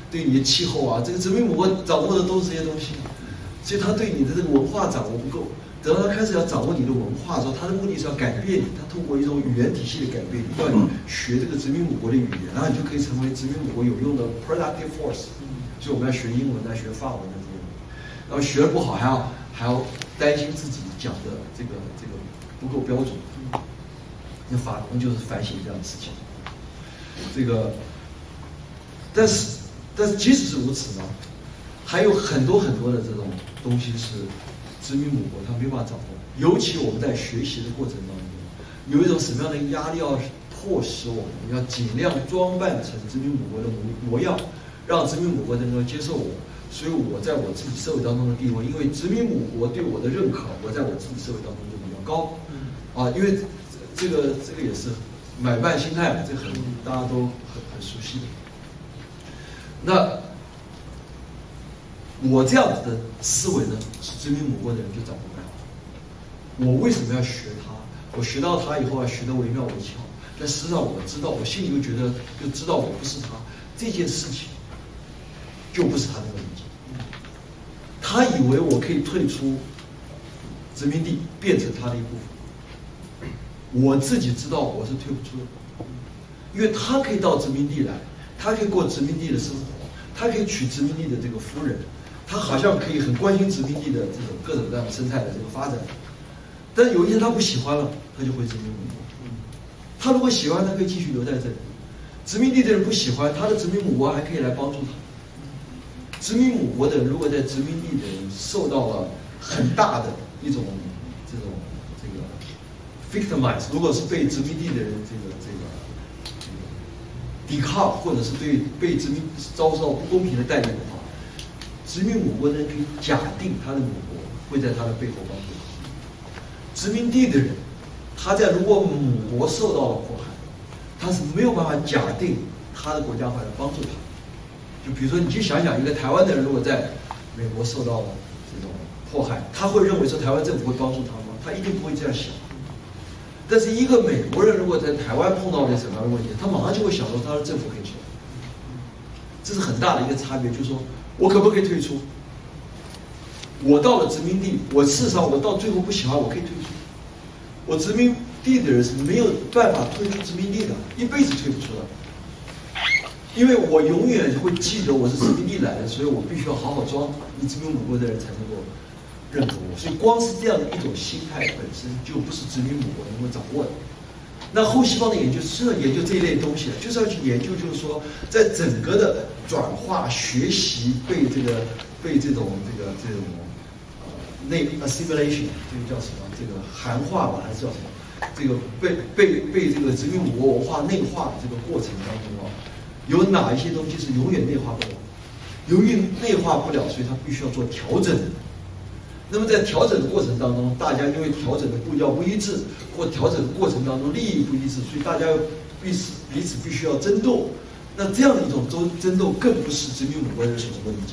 对你的气候啊，这个殖民母国掌握的都是这些东西，所以他对你的这个文化掌握不够。等到他开始要掌握你的文化的时候，他的目的是要改变你，他通过一种语言体系的改变，让你学这个殖民母国的语言，然后你就可以成为殖民母国有用的 productive force。所以我们要学英文啊，学法文啊这些，然后学的不好还要担心自己讲的这个不够标准。那法国就是反省这样的事情。这个，但是即使是如此呢，还有很多很多的这种东西是殖民母国它没办法掌握。尤其我们在学习的过程当中，有一种什么样的压力要迫使我们要尽量装扮成殖民母国的模样，让殖民母国能够接受我。所以我在我自己社会当中的地位，因为殖民母国对我的认可，我在我自己社会当中就比较高。因为这个也是买办心态，这大家都很熟悉的。那我这样子的思维呢，是殖民母国的人就掌握不了。我为什么要学它？我学到它以后要学得惟妙惟肖，但实际上我知道，我心里就知道我不是他，这件事情就不是他的问题。他以为我可以退出殖民地，变成他的一部分。我自己知道我是退不出的，因为他可以到殖民地来，他可以过殖民地的生活，他可以娶殖民地的这个夫人，他好像可以很关心殖民地的这种各种各样的生态的这个发展。但有一天他不喜欢了，他就回殖民母国。他如果喜欢，他可以继续留在这里。殖民地的人不喜欢，他的殖民母国还可以来帮助他。殖民母国的人，如果在殖民地的人受到了很大的一种这个 victimize， 如果是被殖民地的人这个抵抗，或者是被殖民遭受不公平的待遇的话，殖民母国的人可以假定他的母国会在他的背后帮助他。殖民地的人，他在如果母国受到了迫害，他是没有办法假定他的国家会来帮助他。就比如说，你去想想，一个台湾的人如果在美国受到了这种迫害，他会认为说台湾政府会帮助他吗？他一定不会这样想。但是一个美国人如果在台湾碰到了什么样的问题，他马上就会想说他的政府可以出来。这是很大的一个差别，就是说我可不可以退出？我到了殖民地，我事实上我到最后不喜欢，我可以退出。我殖民地的人是没有办法退出殖民地的，一辈子退不出来。因为我永远会记得我是殖民地来的，所以我必须要好好装，你殖民母国的人才能够认可我。所以光是这样的一种心态本身就不是殖民母国能够掌握的。那后西方的研究是要研究这一类东西的，就是要去研究，就是说在整个的转化、学习被这种内 assimilation， 这个叫什么？这个含化吧，还是叫什么？这个被这个殖民母国文化内化的这个过程当中啊，有哪一些东西是永远内化不了？由于内化不了，所以它必须要做调整。那么在调整的过程当中，大家因为调整的步调不一致，或调整的过程当中利益不一致，所以大家彼此必须要争斗。那这样的一种争斗，更不是殖民母国人所能够理解。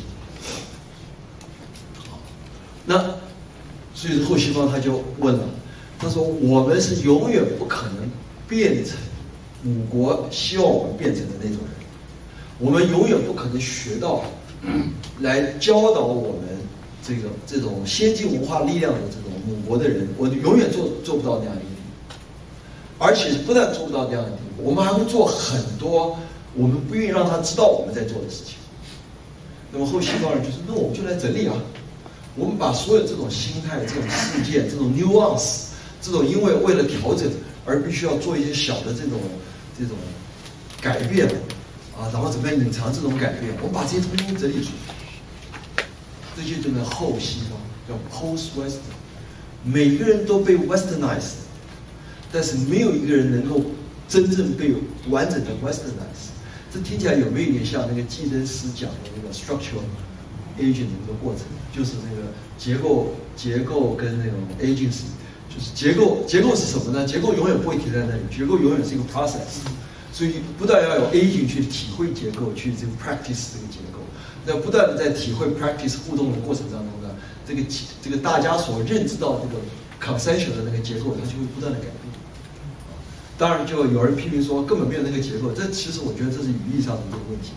好，那所以后西方他就问了，他说我们是永远不可能变成母国希望我们变成的那种人，我们永远不可能学到来教导我们这种先进文化力量的这种母国的人，我永远做不到那样的一个地步。而且不但做不到这样的地步，我们还会做很多我们不愿意让他知道我们在做的事情。那么后西方人就说，那我们就来整理啊，我们把所有这种心态、这种事件、这种 nuance， 这种因为了调整而必须要做一些小的这种改变啊，然后怎么样隐藏这种改变，我们把这些通通整理出来。这就叫做后西方，叫 post-western。每个人都被 westernized， 但是没有一个人能够真正被完整的 westernized。这听起来有没有一点像那个季真斯讲的那个 structural agent 的一个过程？就是那个结构跟那种 agency， 就是结构是什么呢？结构永远不会停在那里，结构永远是一个 process。所以不但要有 agent 去体会结构，去这个 practice 这个结构。那不断的在体会 practice 互动的过程当中呢，这个大家所认知到这个 consensual 的那个结构，它就会不断的改变。当然，就有人批评说根本没有那个结构，这其实我觉得这是语义上的一个问题。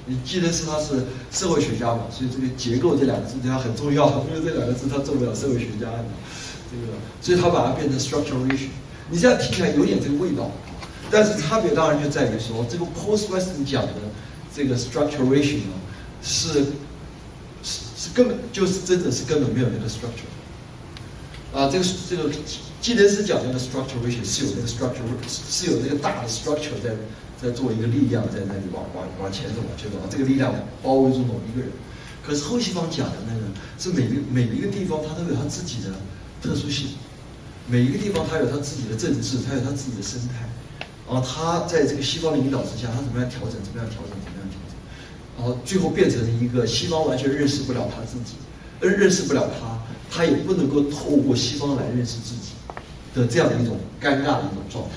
你基德斯他是社会学家嘛，所以这个结构这两个字对他很重要，因为这两个字他做不了社会学家的，这个，所以他把它变成 structuration。你这样听起来有点这个味道，但是差别当然就在于说，这个 post-Western 讲的这个 structuration 呢，是根本就是真的是根本没有那个 structure。这个基德斯讲那个 structuration 是有那个 structure， 是有那个大的 structure 在做一个力量在那里往前走，这个力量包围住某一个人。可是后西方讲的那个是每一个地方它都有它自己的特殊性，每一个地方它有它自己的政治，它有它自己的生态，然后它在这个西方的引导之下，它怎么样调整，怎么样调整，然后最后变成一个西方完全认识不了他自己，认识不了他也不能够透过西方来认识自己的这样的一种尴尬的一种状态。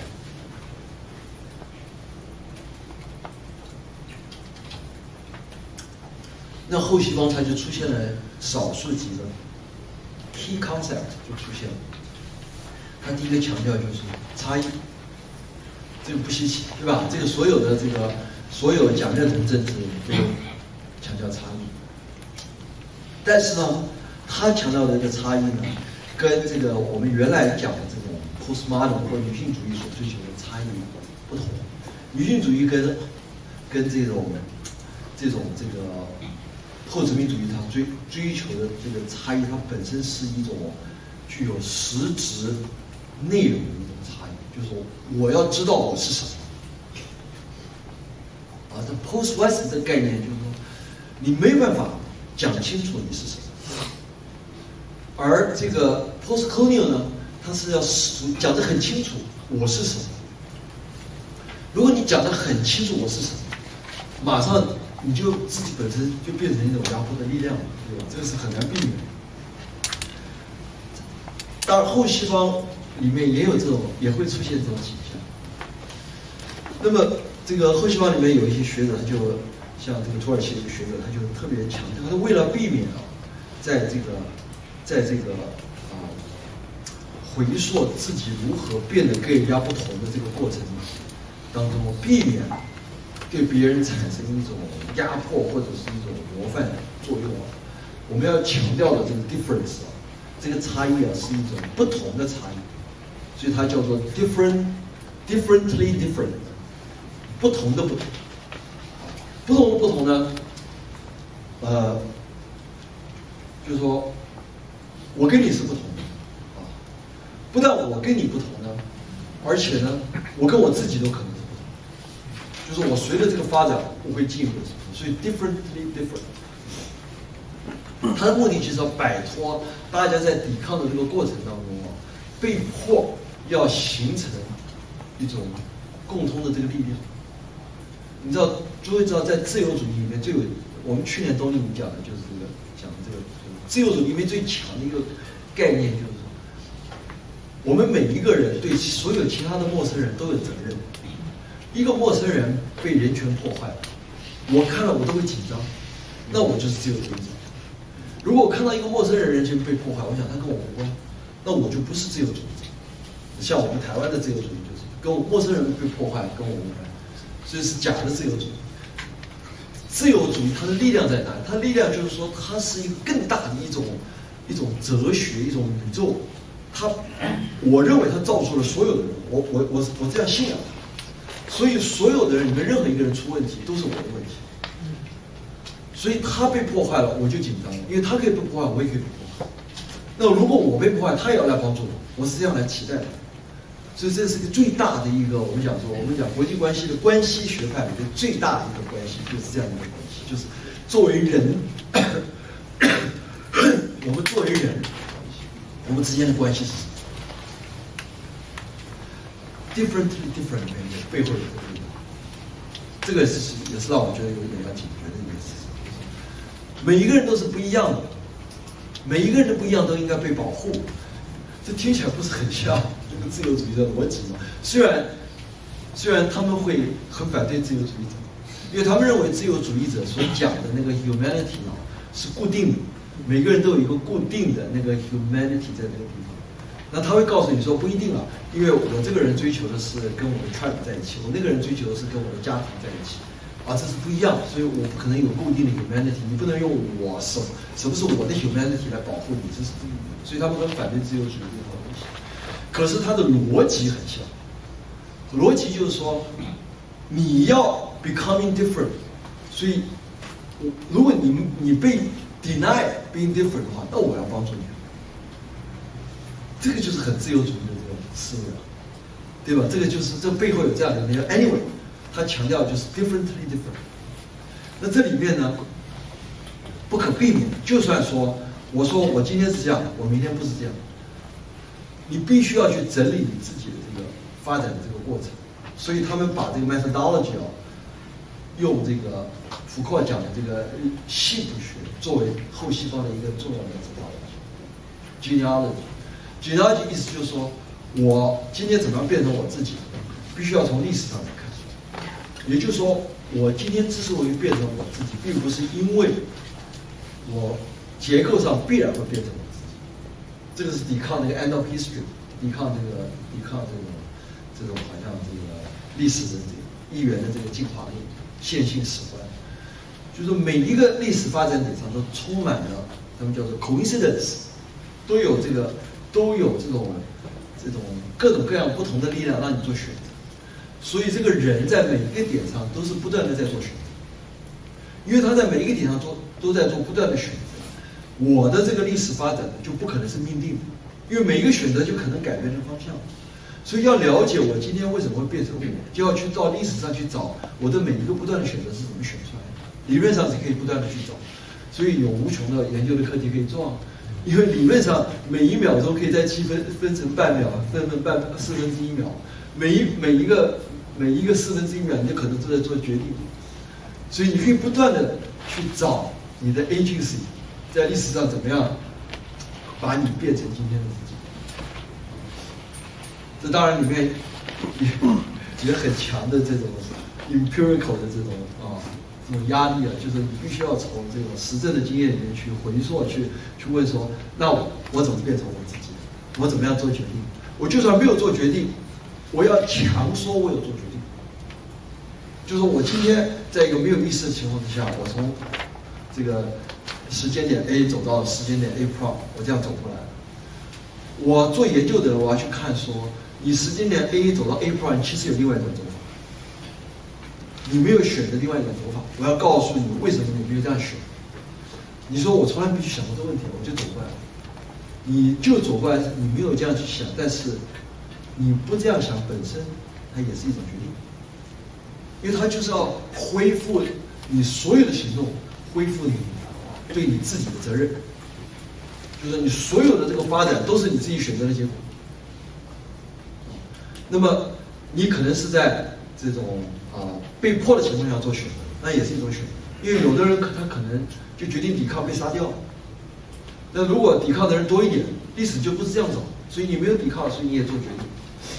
那后西方它就出现了少数几个 key concept 就出现了。它第一个强调就是差异，这个不稀奇，对吧？这个所有讲认同政治都强调差异，但是呢，他强调的这个差异呢，跟这个我们原来讲的这种 postmodern 或女性主义所追求的差异不同。女性主义跟这个后殖民主义它追求的这个差异，它本身是一种具有实质内容的一种差异，就是说我要知道我是什么。这 post-West 的概念就是说，你没办法讲清楚你是什么，而这个 post-colonial 呢，它是要讲得很清楚我是什么。如果你讲得很清楚我是什么，马上你就自己本身就变成一种压迫的力量，对吧？这个是很难避免的。当然，后西方里面也有这种，也会出现这种倾向。那么，这个后西方里面有一些学者，他就像这个土耳其的一个学者，他就特别强调，他为了避免在这个回溯自己如何变得跟人家不同的这个过程当中，避免对别人产生一种压迫或者是一种模范作用我们要强调的这个 difference 这个差异是一种不同的差异，所以它叫做 differently different， 不同的不同。不同的不同呢，就是说我跟你是不同的不但我跟你不同呢，而且呢，我跟我自己都可能是不同，就是我随着这个发展，我会进一步的，所以 differently different。它的目的就是要摆脱大家在抵抗的这个过程当中被迫要形成一种共通的这个力量。你知道，诸位知道，在自由主义里面最有，我们去年冬令营讲的就是这个，讲的这个自由主义里面最强的一个概念就是说，我们每一个人对所有其他的陌生人都有责任。一个陌生人被人权破坏，我看了我都会紧张，那我就是自由主义者。如果我看到一个陌生人人权被破坏，我想他跟我无关，那我就不是自由主义者。像我们台湾的自由主义就是，跟我陌生人被破坏跟我无关，所以是假的自由主义。自由主义它的力量在哪里？它的力量就是说，它是一个更大的一种哲学，一种宇宙。我认为它造出了所有的人，我这样信仰它，所以所有的人里面任何一个人出问题都是我的问题。所以他被破坏了，我就紧张了，因为他可以被破坏，我也可以被破坏。那如果我被破坏，他也要来帮助我，我是这样来期待的。所以这是个最大的一个，我们讲国际关系的关系学派里面最大的一个关系，就是这样的一个关系，就是作为人，我们作为人，我们之间的关系是什么 ？differently different 背后有这个力量，这个也是让我觉得有一点要警觉的一件事情。每一个人都是不一样的，每一个人的不一样都应该被保护。这听起来不是很像这个自由主义的逻辑吗？虽然他们会很反对自由主义者，因为他们认为自由主义者所讲的那个 humanity 是固定的，每个人都有一个固定的那个 humanity 在那个地方。那他会告诉你说不一定因为我这个人追求的是跟我的 tribe 在一起，我那个人追求的是跟我的家庭在一起， 啊，这是不一样，所以我不可能有固定的 humanity， 你不能用我什么是我的 humanity 来保护你，这是不一样的。所以他们很反对自由主义这套东西。可是它的逻辑很像，逻辑就是说，你要 becoming different， 所以如果你被 deny being different 的话，那我要帮助你。这个就是很自由主义的这种思维了，对吧？这个就是这背后有这样的那个 anyway， 他强调就是 differently different。那这里面呢，不可避免，就算说我说我今天是这样，我明天不是这样，你必须要去整理你自己的这个发展的这个过程。所以他们把这个 methodology 用这个福柯讲的这个系谱学作为后西方的一个重要的指导genealogy 意思就是说，我今天怎么样变成我自己，必须要从历史上来看。也就是说，我今天之所以变成我自己，并不是因为我结构上必然会变成我自己。这个是抵抗那个 end of history， 抵抗这种好像这个历史的这个一元的这个进化论、线性史观，就是说每一个历史发展点上都充满了他们叫做 coincidence， 都有这种各种各样不同的力量让你做选择。所以这个人在每一个点上都是不断的在做选择，因为他在每一个点上都在做不断的选择。我的这个历史发展就不可能是命定的，因为每一个选择就可能改变这个方向。所以要了解我今天为什么会变成我，就要去到历史上去找我的每一个不断的选择是怎么选出来的。理论上是可以不断的去找，所以有无穷的研究的课题可以做。因为理论上每1秒钟可以再分成半秒，分1/4秒，每一个1/4秒，你就可能都在做决定。所以你可以不断的去找你的 agency， 在历史上怎么样把你变成今天的自己。这当然里面也很强的这种 empirical 的这种压力啊，就是你必须要从这种实证的经验里面去回溯，去问说，那我怎么变成我自己？我怎么样做决定？我就算没有做决定，我要强说我有做决定。就是说我今天在一个没有意识的情况之下，我从这个时间点 A 走到时间点 A prime， 我这样走过来了。我做研究的人，我要去看说，你时间点 A 走到 A prime， 其实有另外一种走法。你没有选择另外一种走法，我要告诉你为什么你没有这样选。你说我从来没去想过这个问题，我就走过来了。你就走过来，你没有这样去想，但是你不这样想本身，它也是一种决定，因为它就是要恢复你所有的行动，恢复你对你自己的责任，就是你所有的这个发展都是你自己选择的结果。那么你可能是在这种被迫的情况下做选择，那也是一种选择。因为有的人他可能就决定抵抗被杀掉，那如果抵抗的人多一点，历史就不是这样走。所以你没有抵抗，所以你也做决定。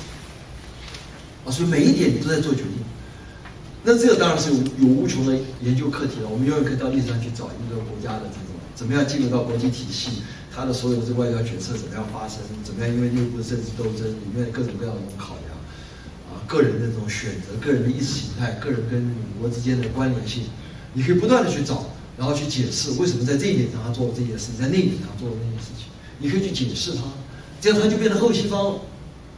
所以每一点你都在做决定。那这个当然是有无穷的研究课题了。我们永远可以到历史上去找一个国家的这种怎么样进入到国际体系，它的所有的这外交决策怎么样发生，怎么样因为内部的政治斗争里面各种各样的考量。个人的这种选择，个人的意识形态，个人跟美国之间的关联性，你可以不断的去找，然后去解释为什么在这一点上他做了这件事，在那一点上做了那件事情，你可以去解释它，这样它就变成后西方了。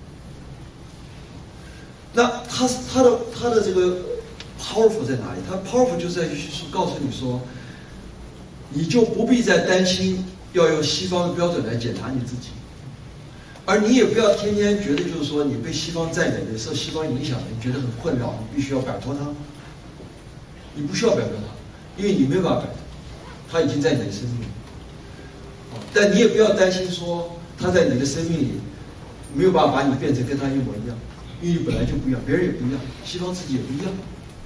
那它的这个 powerful 在哪里？它 powerful 就在于告诉你说，你就不必再担心要用西方的标准来检查你自己。而你也不要天天觉得就是说你被西方占领的受西方影响，你觉得很困扰，你必须要摆脱它。你不需要摆脱它，因为你没有办法摆脱，它已经在你的生命里。但你也不要担心说它在你的生命里没有办法把你变成跟它一模一样，因为你本来就不一样，别人也不一样，西方自己也不一样。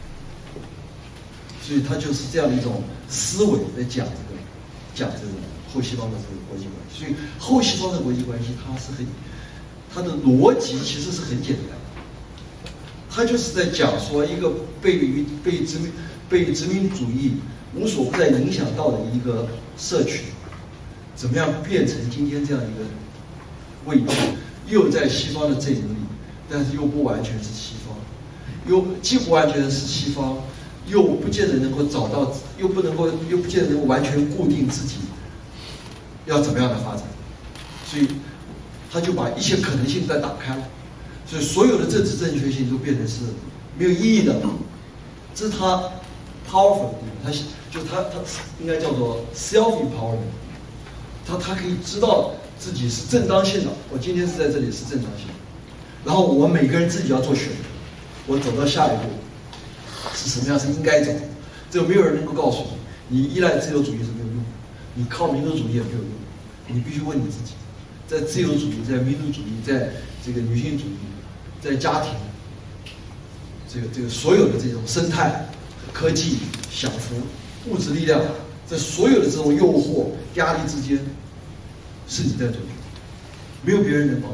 所以它就是这样的一种思维在讲这种后西方的这个国际关系。所以后西方的国际关系它的逻辑其实是很简单的，它就是在讲说一个被殖民主义无所不在影响到的一个社群，怎么样变成今天这样一个位置，又在西方的阵营里，但是又不完全是西方，又既不完全是西方， 又不见得能够找到，又不见得能够完全固定自己要怎么样的发展，所以他就把一切可能性再打开了，所以所有的政治正确性都变成是没有意义的，这是他 powerful 的地方，他应该叫做 self empowerment， 他可以知道自己是正当性的，我今天是在这里是正当性的，然后我每个人自己要做选择，我走到下一步是什么样是应该走，这个没有人能够告诉你，你依赖自由主义是没有用的，你靠民族主义也没有用，你必须问你自己，在自由主义，在民族主义，在这个女性主义，在家庭，这个所有的这种生态、科技、享福、物质力量，在所有的这种诱惑、压力之间，是你在做决定，没有别人能帮你。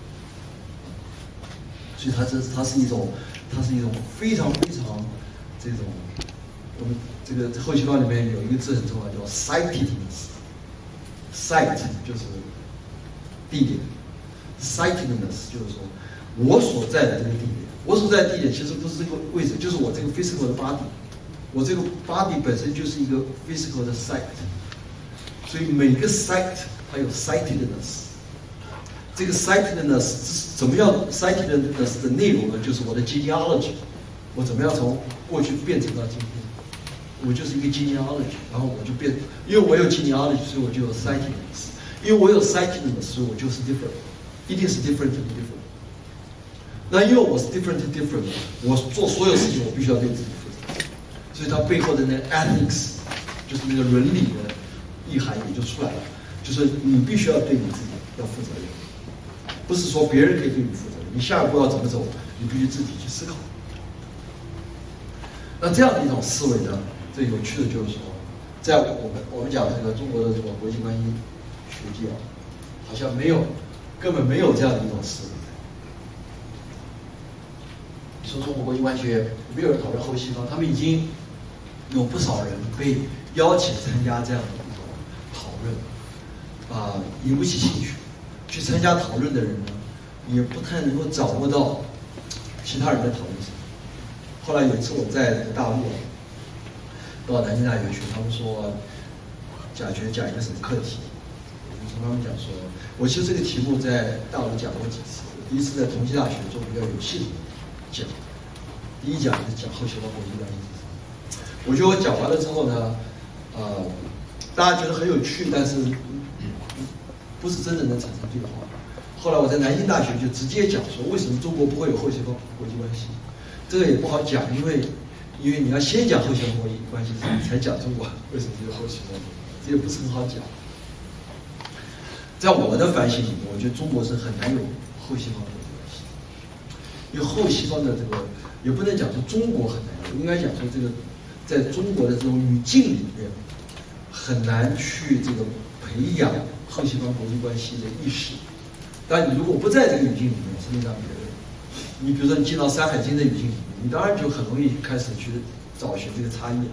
所以它是一种非常这种，我们这个后西方里面有一个字很重要，叫 sightedness。site 就是地点 ，sightedness 就是说我所在的这个地点，我所在的地点其实不是这个位置，就是我这个 physical 的 body， 我这个 body 本身就是一个 physical 的 site， 所以每个 site 它有 sightedness。这个 sightedness 是怎么样 sightedness 的内容呢？就是我的 genealogy， 我怎么样从过去变成到今天，我就是一个 genealogy， 然后我就变，因为我有 genealogy， 所以我就有 sightedness， 因为我有 sightedness， 所以我就是 different， 一定是 different。那因为我是 different， 我做所有事情我必须要对自己负责，所以它背后的那 ethics， 就是那个伦理的意涵也就出来了，就是你必须要对你自己要负责任。不是说别人可以对你负责任，你下一步要怎么走，你必须自己去思考。那这样的一种思维呢，最有趣的就是说，在我们讲这个中国的这个国际关系学界啊，好像根本没有这样的一种思维。你说中国国际关系学没有人讨论后西方，他们已经有不少人被邀请参加这样的一种讨论，引不起兴趣。去参加讨论的人呢，也不太能够掌握到其他人在讨论什么。后来有一次我在大陆到南京大学去，他们说讲一个什么课题，我就从他们讲说，我其实这个题目在大陆讲过几次，第一次在同济大学做比较有系统的讲，第一讲是讲后西方国际关系。我觉得我讲完了之后呢，大家觉得很有趣，但是不是真的能产生对话。后来我在南京大学就直接讲说，为什么中国不会有后西方国际关系？这个也不好讲，因为你要先讲后西方国际关系，你才讲中国为什么有后西方国际关系，这也不是很好讲。在我的反省里面，我觉得中国是很难有后西方国际关系，因为后西方的这个也不能讲说中国很难有，应该讲说这个在中国的这种语境里面很难去这个培养后西方国际关系的意识，但你如果不在这个语境里面，是另当别论。你比如说你进到《山海经》的语境里面，你当然就很容易开始去找寻这个差异了。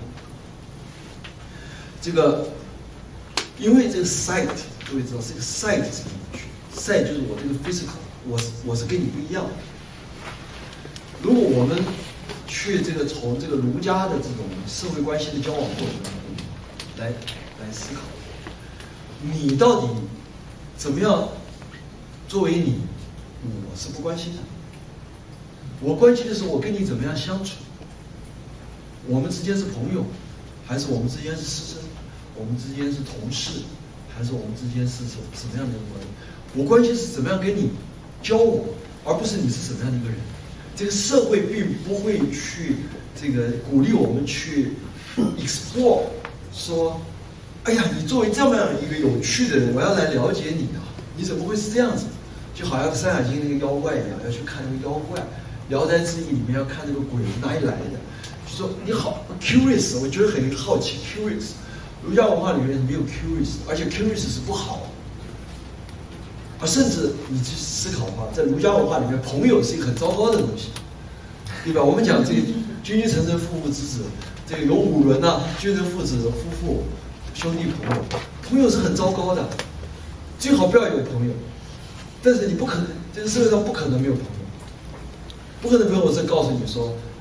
这个，因为这个 site， 各位知道，这个 site 是怎么去 ？site 就是我这个 physical， 我是跟你不一样的。如果我们去这个从这个儒家的这种社会关系的交往过程当中来思考。你到底怎么样作为你，我是不关心的。我关心的是我跟你怎么样相处，我们之间是朋友，还是我们之间是师生，我们之间是同事，还是我们之间是什么样的一个关系？我关心是怎么样跟你交往，而不是你是什么样的一个人。这个社会并不会去这个鼓励我们去 explore， 说哎呀，你作为这么样一个有趣的人，我要来了解你啊！你怎么会是这样子？就好像《山海经》那个妖怪一样，要去看那个妖怪，《聊斋志异》里面要看那个鬼哪里来的，就说你好 curious， 我觉得很好奇 curious。儒家文化里面没有 curious， 而且 curious 是不好。而甚至你去思考的话，在儒家文化里面，朋友是一个很糟糕的东西，对吧？我们讲这个君君臣臣父父子子，这个有五伦呐，君臣父子夫妇。兄弟朋友是很糟糕的，最好不要有朋友。但是你不可能，这个社会上不可能没有朋友，不可能朋友。我是告诉你说，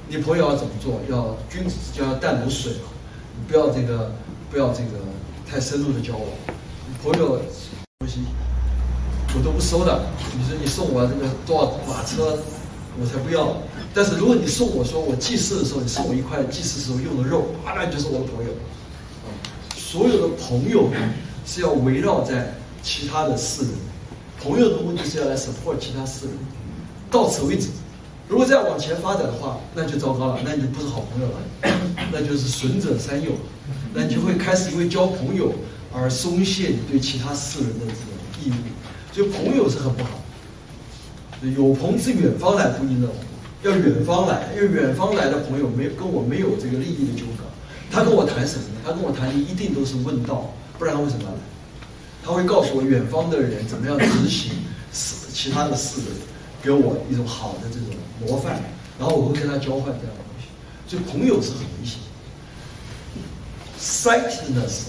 你朋友要怎么做？要君子之交淡如水啊，你不要太深入的交往。朋友东西我都不收的，你说你送我这个多少马车，我才不要。但是如果你送我说我祭祀的时候，你送我一块祭祀时候用的肉，那你就是我的朋友。所有的朋友是要围绕在其他的世人，朋友的目的是要来 support 其他世人，到此为止。如果再往前发展的话，那就糟糕了，那你就不是好朋友了，那就是损者三友，那你就会开始因为交朋友而松懈你对其他世人的这种义务。所以朋友是很不好。有朋自远方来，不亦乐乎？要远方来，因为远方来的朋友跟我没有这个利益的纠葛。他跟我谈什么呢？他跟我谈的一定都是问道，不然他为什么要来？他会告诉我远方的人怎么样执行其他的事人，给我一种好的这种模范，然后我会跟他交换这样的东西。所以朋友是很危险。Sightedness,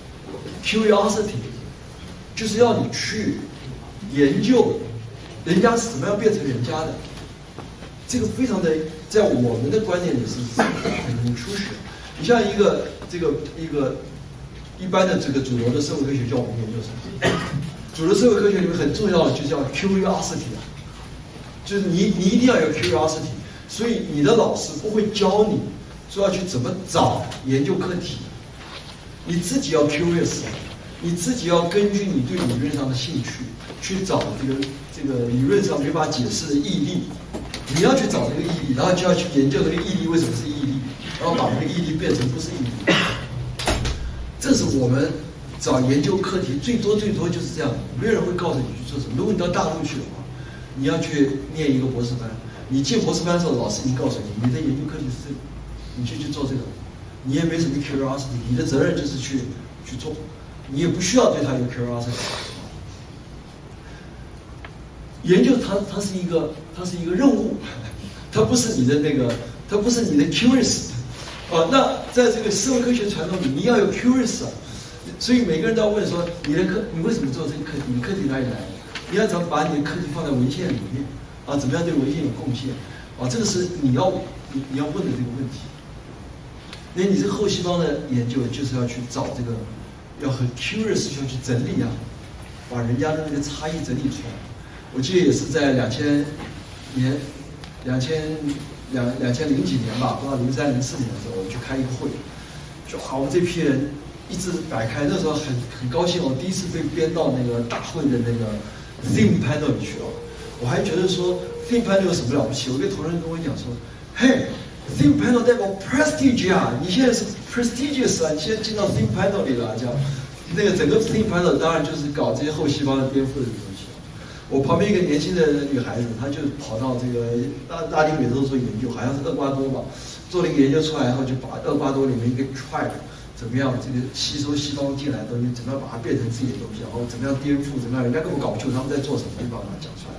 curiosity， 就是要你去研究人家是怎么样变成人家的。这个非常的，在我们的观念里是很初始。你像一个一般的这个主流的社会科学叫我们研究什么？主流社会科学里面很重要的就叫 curiosity 啊，就是你一定要有 curiosity， 所以你的老师不会教你说要去怎么找研究课题，你自己要 curious， 你自己要根据你对理论上的兴趣去找这个理论上没法解释的义例，你要去找这个义例，然后就要去研究这个义例为什么是义例。然后把那个毅力变成不是毅力，这是我们找研究课题最多就是这样，没有人会告诉你去做什么。如果你到大陆去的话，你要去念一个博士班，你进博士班的时候，老师已经告诉你，你的研究课题是这个，你就去做这个，你也没什么 curiosity， 你的责任就是去做，你也不需要对它有 curiosity。研究它是一个任务，它不是你的它不是你的 curious。那在这个社会科学传统里，你要有 curious 啊，所以每个人都要问说，你为什么做这个课题？你课题哪里来的？你要怎么把你的课题放在文献里面啊？怎么样对文献有贡献啊？这个是你要问的这个问题。因为你这个后西方的研究就是要去找这个，要很 curious， 要去整理啊，把人家的那个差异整理出来。我记得也是在2000几年吧，不知道03、04年的时候，我去开一个会，就我们这批人一直摆开，那时候很高兴，我第一次被编到那个大会的那个 theme panel 里去了。我还觉得说 theme panel 有什么了不起？我一个同仁跟我讲说，嘿 ，theme panel 代表 prestige 啊，你现在是 prestigious 啊，你现在进到 theme panel 里了，这样，那个整个 theme panel 当然就是搞这些后西方的颠覆的东西。我旁边一个年轻的女孩子，她就跑到这个拉丁美洲做研究，好像是厄瓜多吧，做了一个研究出来，然后就把厄瓜多里面一个 tribe 怎么样这个吸收西方进来的东西，怎么样把它变成自己的东西，然后怎么样颠覆，怎么样人家根本搞不清楚他们在做什么，就把它讲出来。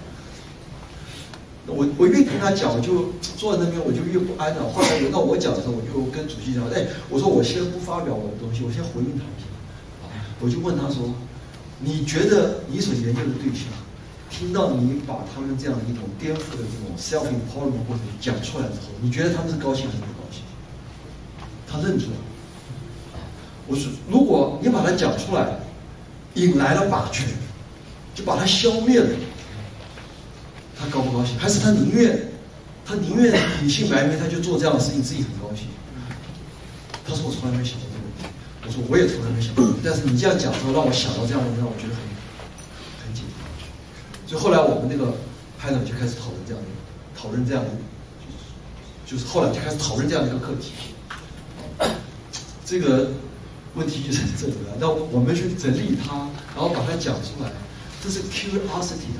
我越听他讲，我就坐在那边我就越不安了。后来轮到我讲的时候，我就跟主席讲，我说我先不发表我的东西，我先回应他一下。我就问他说，你觉得你所研究的对象？听到你把他们这样一种颠覆的这种 self-empowerment 过程讲出来之后，你觉得他们是高兴还是不高兴？他认出来。我说，如果你把它讲出来，引来了靶局，就把它消灭了，他高不高兴？还是他宁愿隐姓埋名，他就做这样的事情，自己很高兴？他说我从来没想过这个问题。我说我也从来没想过，但是你这样讲之后，让我想到这样的，让我觉得很紧张。所以后来我们那个panel就开始讨论这样的，就是后来就开始讨论这样的一个课题。这个问题就在这里了。那我们去整理它，然后把它讲出来，这是 curiosity 的。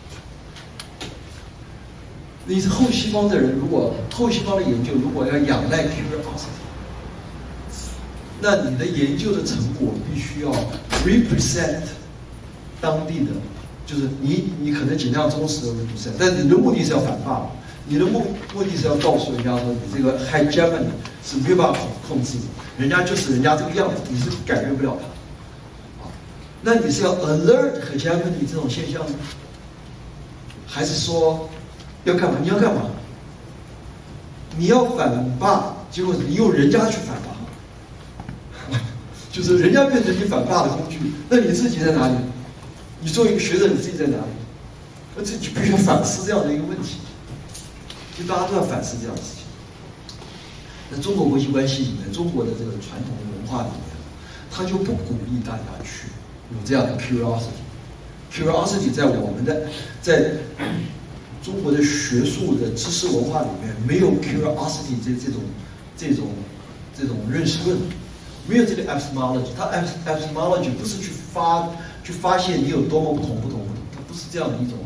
你是后西方的人，如果后西方的研究如果要仰赖 curiosity， 那你的研究的成果必须要 represent 当地的。就是你可能尽量忠实的 represent， 但你的目的是要反霸，你的目的是要告诉人家说你这个 hegemony 是没有办法控制的，人家就是人家这个样子，你是改变不了他。那你是要 alert hegemony 这种现象呢，还是说要干嘛？你要干嘛？ 你要反霸，结果你用人家去反霸，就是人家变成你反霸的工具，那你自己在哪里？你作为一个学者，你自己在哪里？那自己必须要反思这样的一个问题，就大家都要反思这样的事情。在中国国际关系里面，中国的这个传统的文化里面，他就不鼓励大家去有这样的 curiosity。curiosity 在我们的在中国的学术的知识文化里面，没有 curiosity 这种认识论，没有这个 epistemology。它 epistemology 不是去发现你有多么不同，它不是这样的一种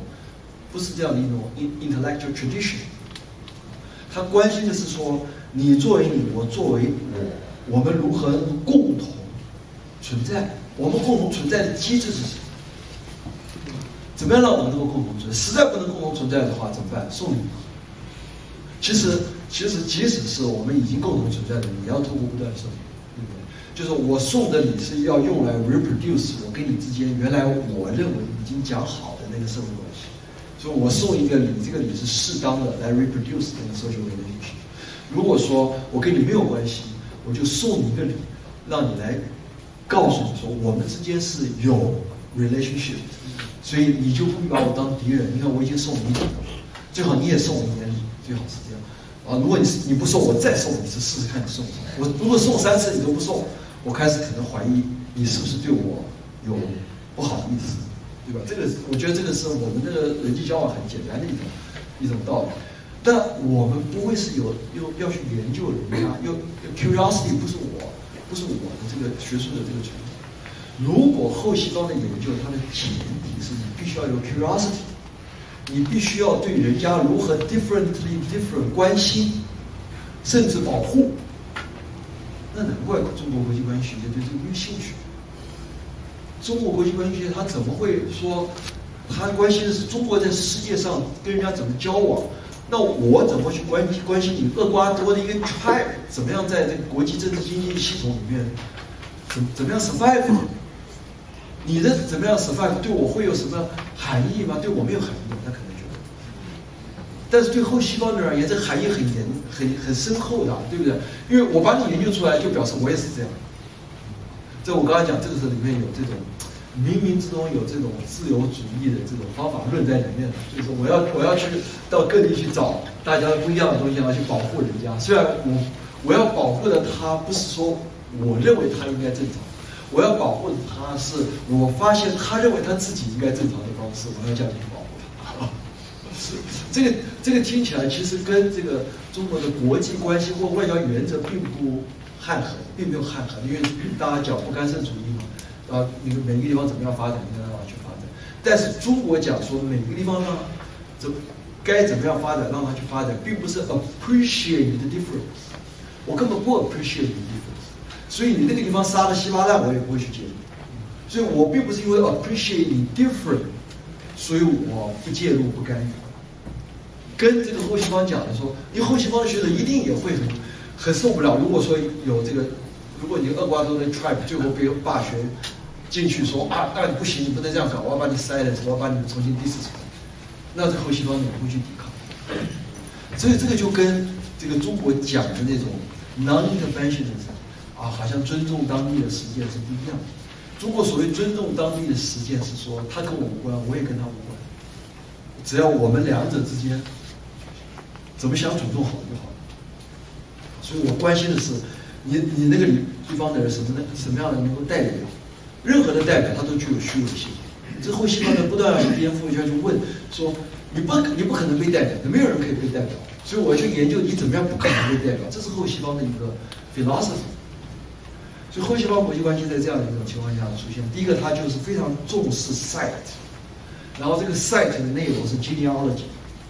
intellectual tradition。他关心的是说，你作为你，我作为我们如何共同存在？我们共同存在的机制是什么？怎么样让我们能够共同存在？实在不能共同存在的话，怎么办？送礼。其实，即使是我们已经共同存在的，也要通过不断送礼，对不对？就是我送的礼是要用来 reproduce 我跟你之间原来我认为已经讲好的那个社会关系。所以我送一个礼，这个礼是适当的来 reproduce 那个 social relationship。如果说我跟你没有关系，我就送你一个礼，让你来告诉你说我们之间是有 relationship， 所以你就不必把我当敌人。你看我已经送你礼了，最好你也送我一点礼，最好是这样。啊，如果你不送，我再送一次，试试看你送什么。我如果送3次你都不送，我开始可能怀疑你是不是对我有不好的意思。对吧？这个我觉得这个是我们的人际交往很简单的一种道理，但我们不会是要去研究人家，要 curiosity 不是我的这个学术的这个传统。如果后西方的研究，它的前提是你必须要有 curiosity， 你必须要对人家如何 different 关心，甚至保护。那难怪中国国际关系学界对这个没有兴趣。中国国际关系学，他怎么会说他关心的是中国在世界上跟人家怎么交往？那我怎么去关心你厄瓜多的一个 tribe 怎么样在这个国际政治经济系统里面怎么样 survive？ 你的怎么样 survive 对我会有什么含义吗？对我没有含义，那可能觉得。但是对后西方人而言，这含义很深厚的，对不对？因为我把你研究出来，就表示我也是这样。这我刚才讲，这个是里面有这种冥冥之中有这种自由主义的这种方法论在里面的，就是我要去到各地去找大家不一样的东西，然后去保护人家。虽然我要保护的他不是说我认为他应该正常，我要保护的他是我发现他认为他自己应该正常的方式，我要这样去保护他。这个听起来其实跟这个中国的国际关系或外交原则并不汉合，并没有汉合，因为大家讲不干涉主义嘛，那个每个地方怎么样发展，应该让它去发展。但是中国讲说每个地方让该怎么样发展，让它去发展，并不是 appreciate the difference， 我根本不 appreciate the difference， 所以你那个地方杀得稀巴烂，我也不会去介入。所以我并不是因为 appreciate the different， 所以我不介入不干预。跟这个后西方讲的说，因为后西方的学者一定也会很受不了。如果说有这个，如果你厄瓜多的 tribe 最后被罢学进去说那你不行，你不能这样搞，我要把你silence，我要把你重新 discipline， 那这后西方人会去抵抗。所以这个就跟这个中国讲的那种 non-interventionism 好像尊重当地的实践是不一样的。中国所谓尊重当地的实践是说，他跟我无关，我也跟他无关，只要我们两者之间怎么相处弄好就好了。所以我关心的是你那个地方的人什么样的能够代表，任何的代表他都具有虚伪性。这后西方人不断要去颠覆一下，去问说你不可能被代表，没有人可以被代表，所以我去研究你怎么样不可能被代表，这是后西方的一个 philosophy。所以后西方国际关系在这样的一种情况下出现，第一个它就是非常重视 site， 然后这个 site 的内容是 genealogy，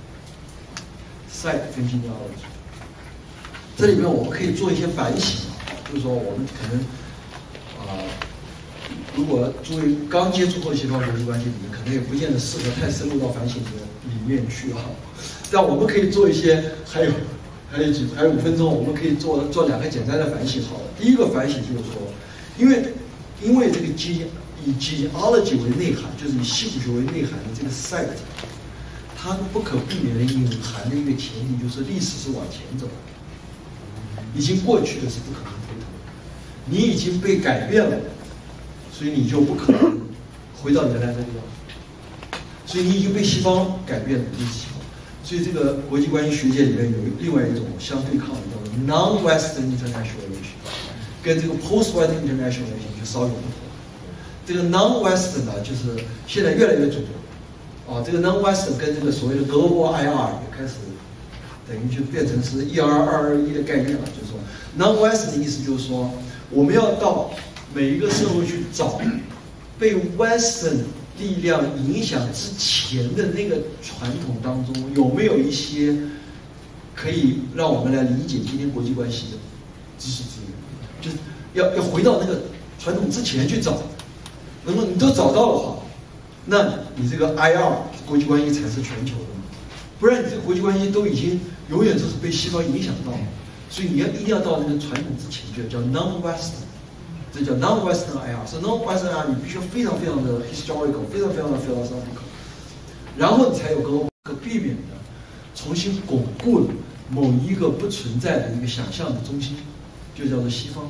site 跟 genealogy。这里面我们可以做一些反省，就是说我们可能如果诸位刚接触后西方国际关系里面，可能也不见得适合太深入到反省的里面去但我们可以做一些，还有5分钟，我们可以做2个简单的反省好了。第一个反省就是说，因为这个以 genealogy 为内涵，就是以系谱学为内涵的这个 site， 它不可避免的隐含的一个前提就是历史是往前走的，已经过去的是不可能回头的，你已经被改变了，所以你就不可能回到原来那个样子，所以你已经被西方改变了，你是西方。所以这个国际关系学界里面有另外一种相对抗的叫做 non-Western international relation， 跟这个 post-Western international relation 就稍有不同。这个 non-Western 呢，就是现在越来越主流，这个 non-Western 跟这个所谓的 global IR 也开始等于就变成是12221的概念了，就是说 non-Western 的意思就是说，我们要到每一个社会去找被 Western 力量影响之前的那个传统当中，有没有一些可以让我们来理解今天国际关系的知识资源？就是要回到那个传统之前去找。如果你都找到的话，那你这个 IR 国际关系才是全球的嘛，不然你这个国际关系都已经永远都是被西方影响到了。所以你一定要到那个传统之前，就叫 non-Western。这叫 non-Western IR， 所以 non-Western IR 你必须要非常非常的 historical， 非常非常的 philosophical， 然后你才有不可避免的重新巩固了某一个不存在的一个想象的中心，就叫做西方。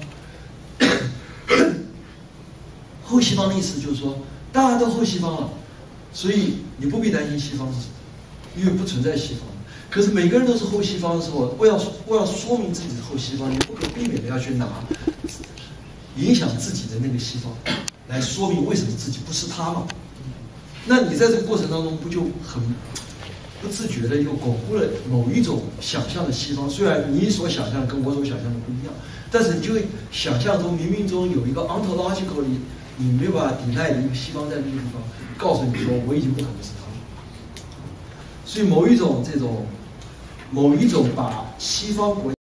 后西方的意思就是说，大家都后西方了，所以你不必担心西方是什么，因为不存在西方。可是每个人都是后西方的时候，为了说明自己是后西方，你不可避免的要去拿影响自己的那个西方来说明为什么自己不是他嘛？那你在这个过程当中不就很不自觉的又巩固了某一种想象的西方？虽然你所想象的跟我所想象的不一样，但是你就会想象中冥冥中有一个 ontological 你没有办法抵赖的一个西方在那个地方告诉你说我已经不可能是他了。所以某一种把西方国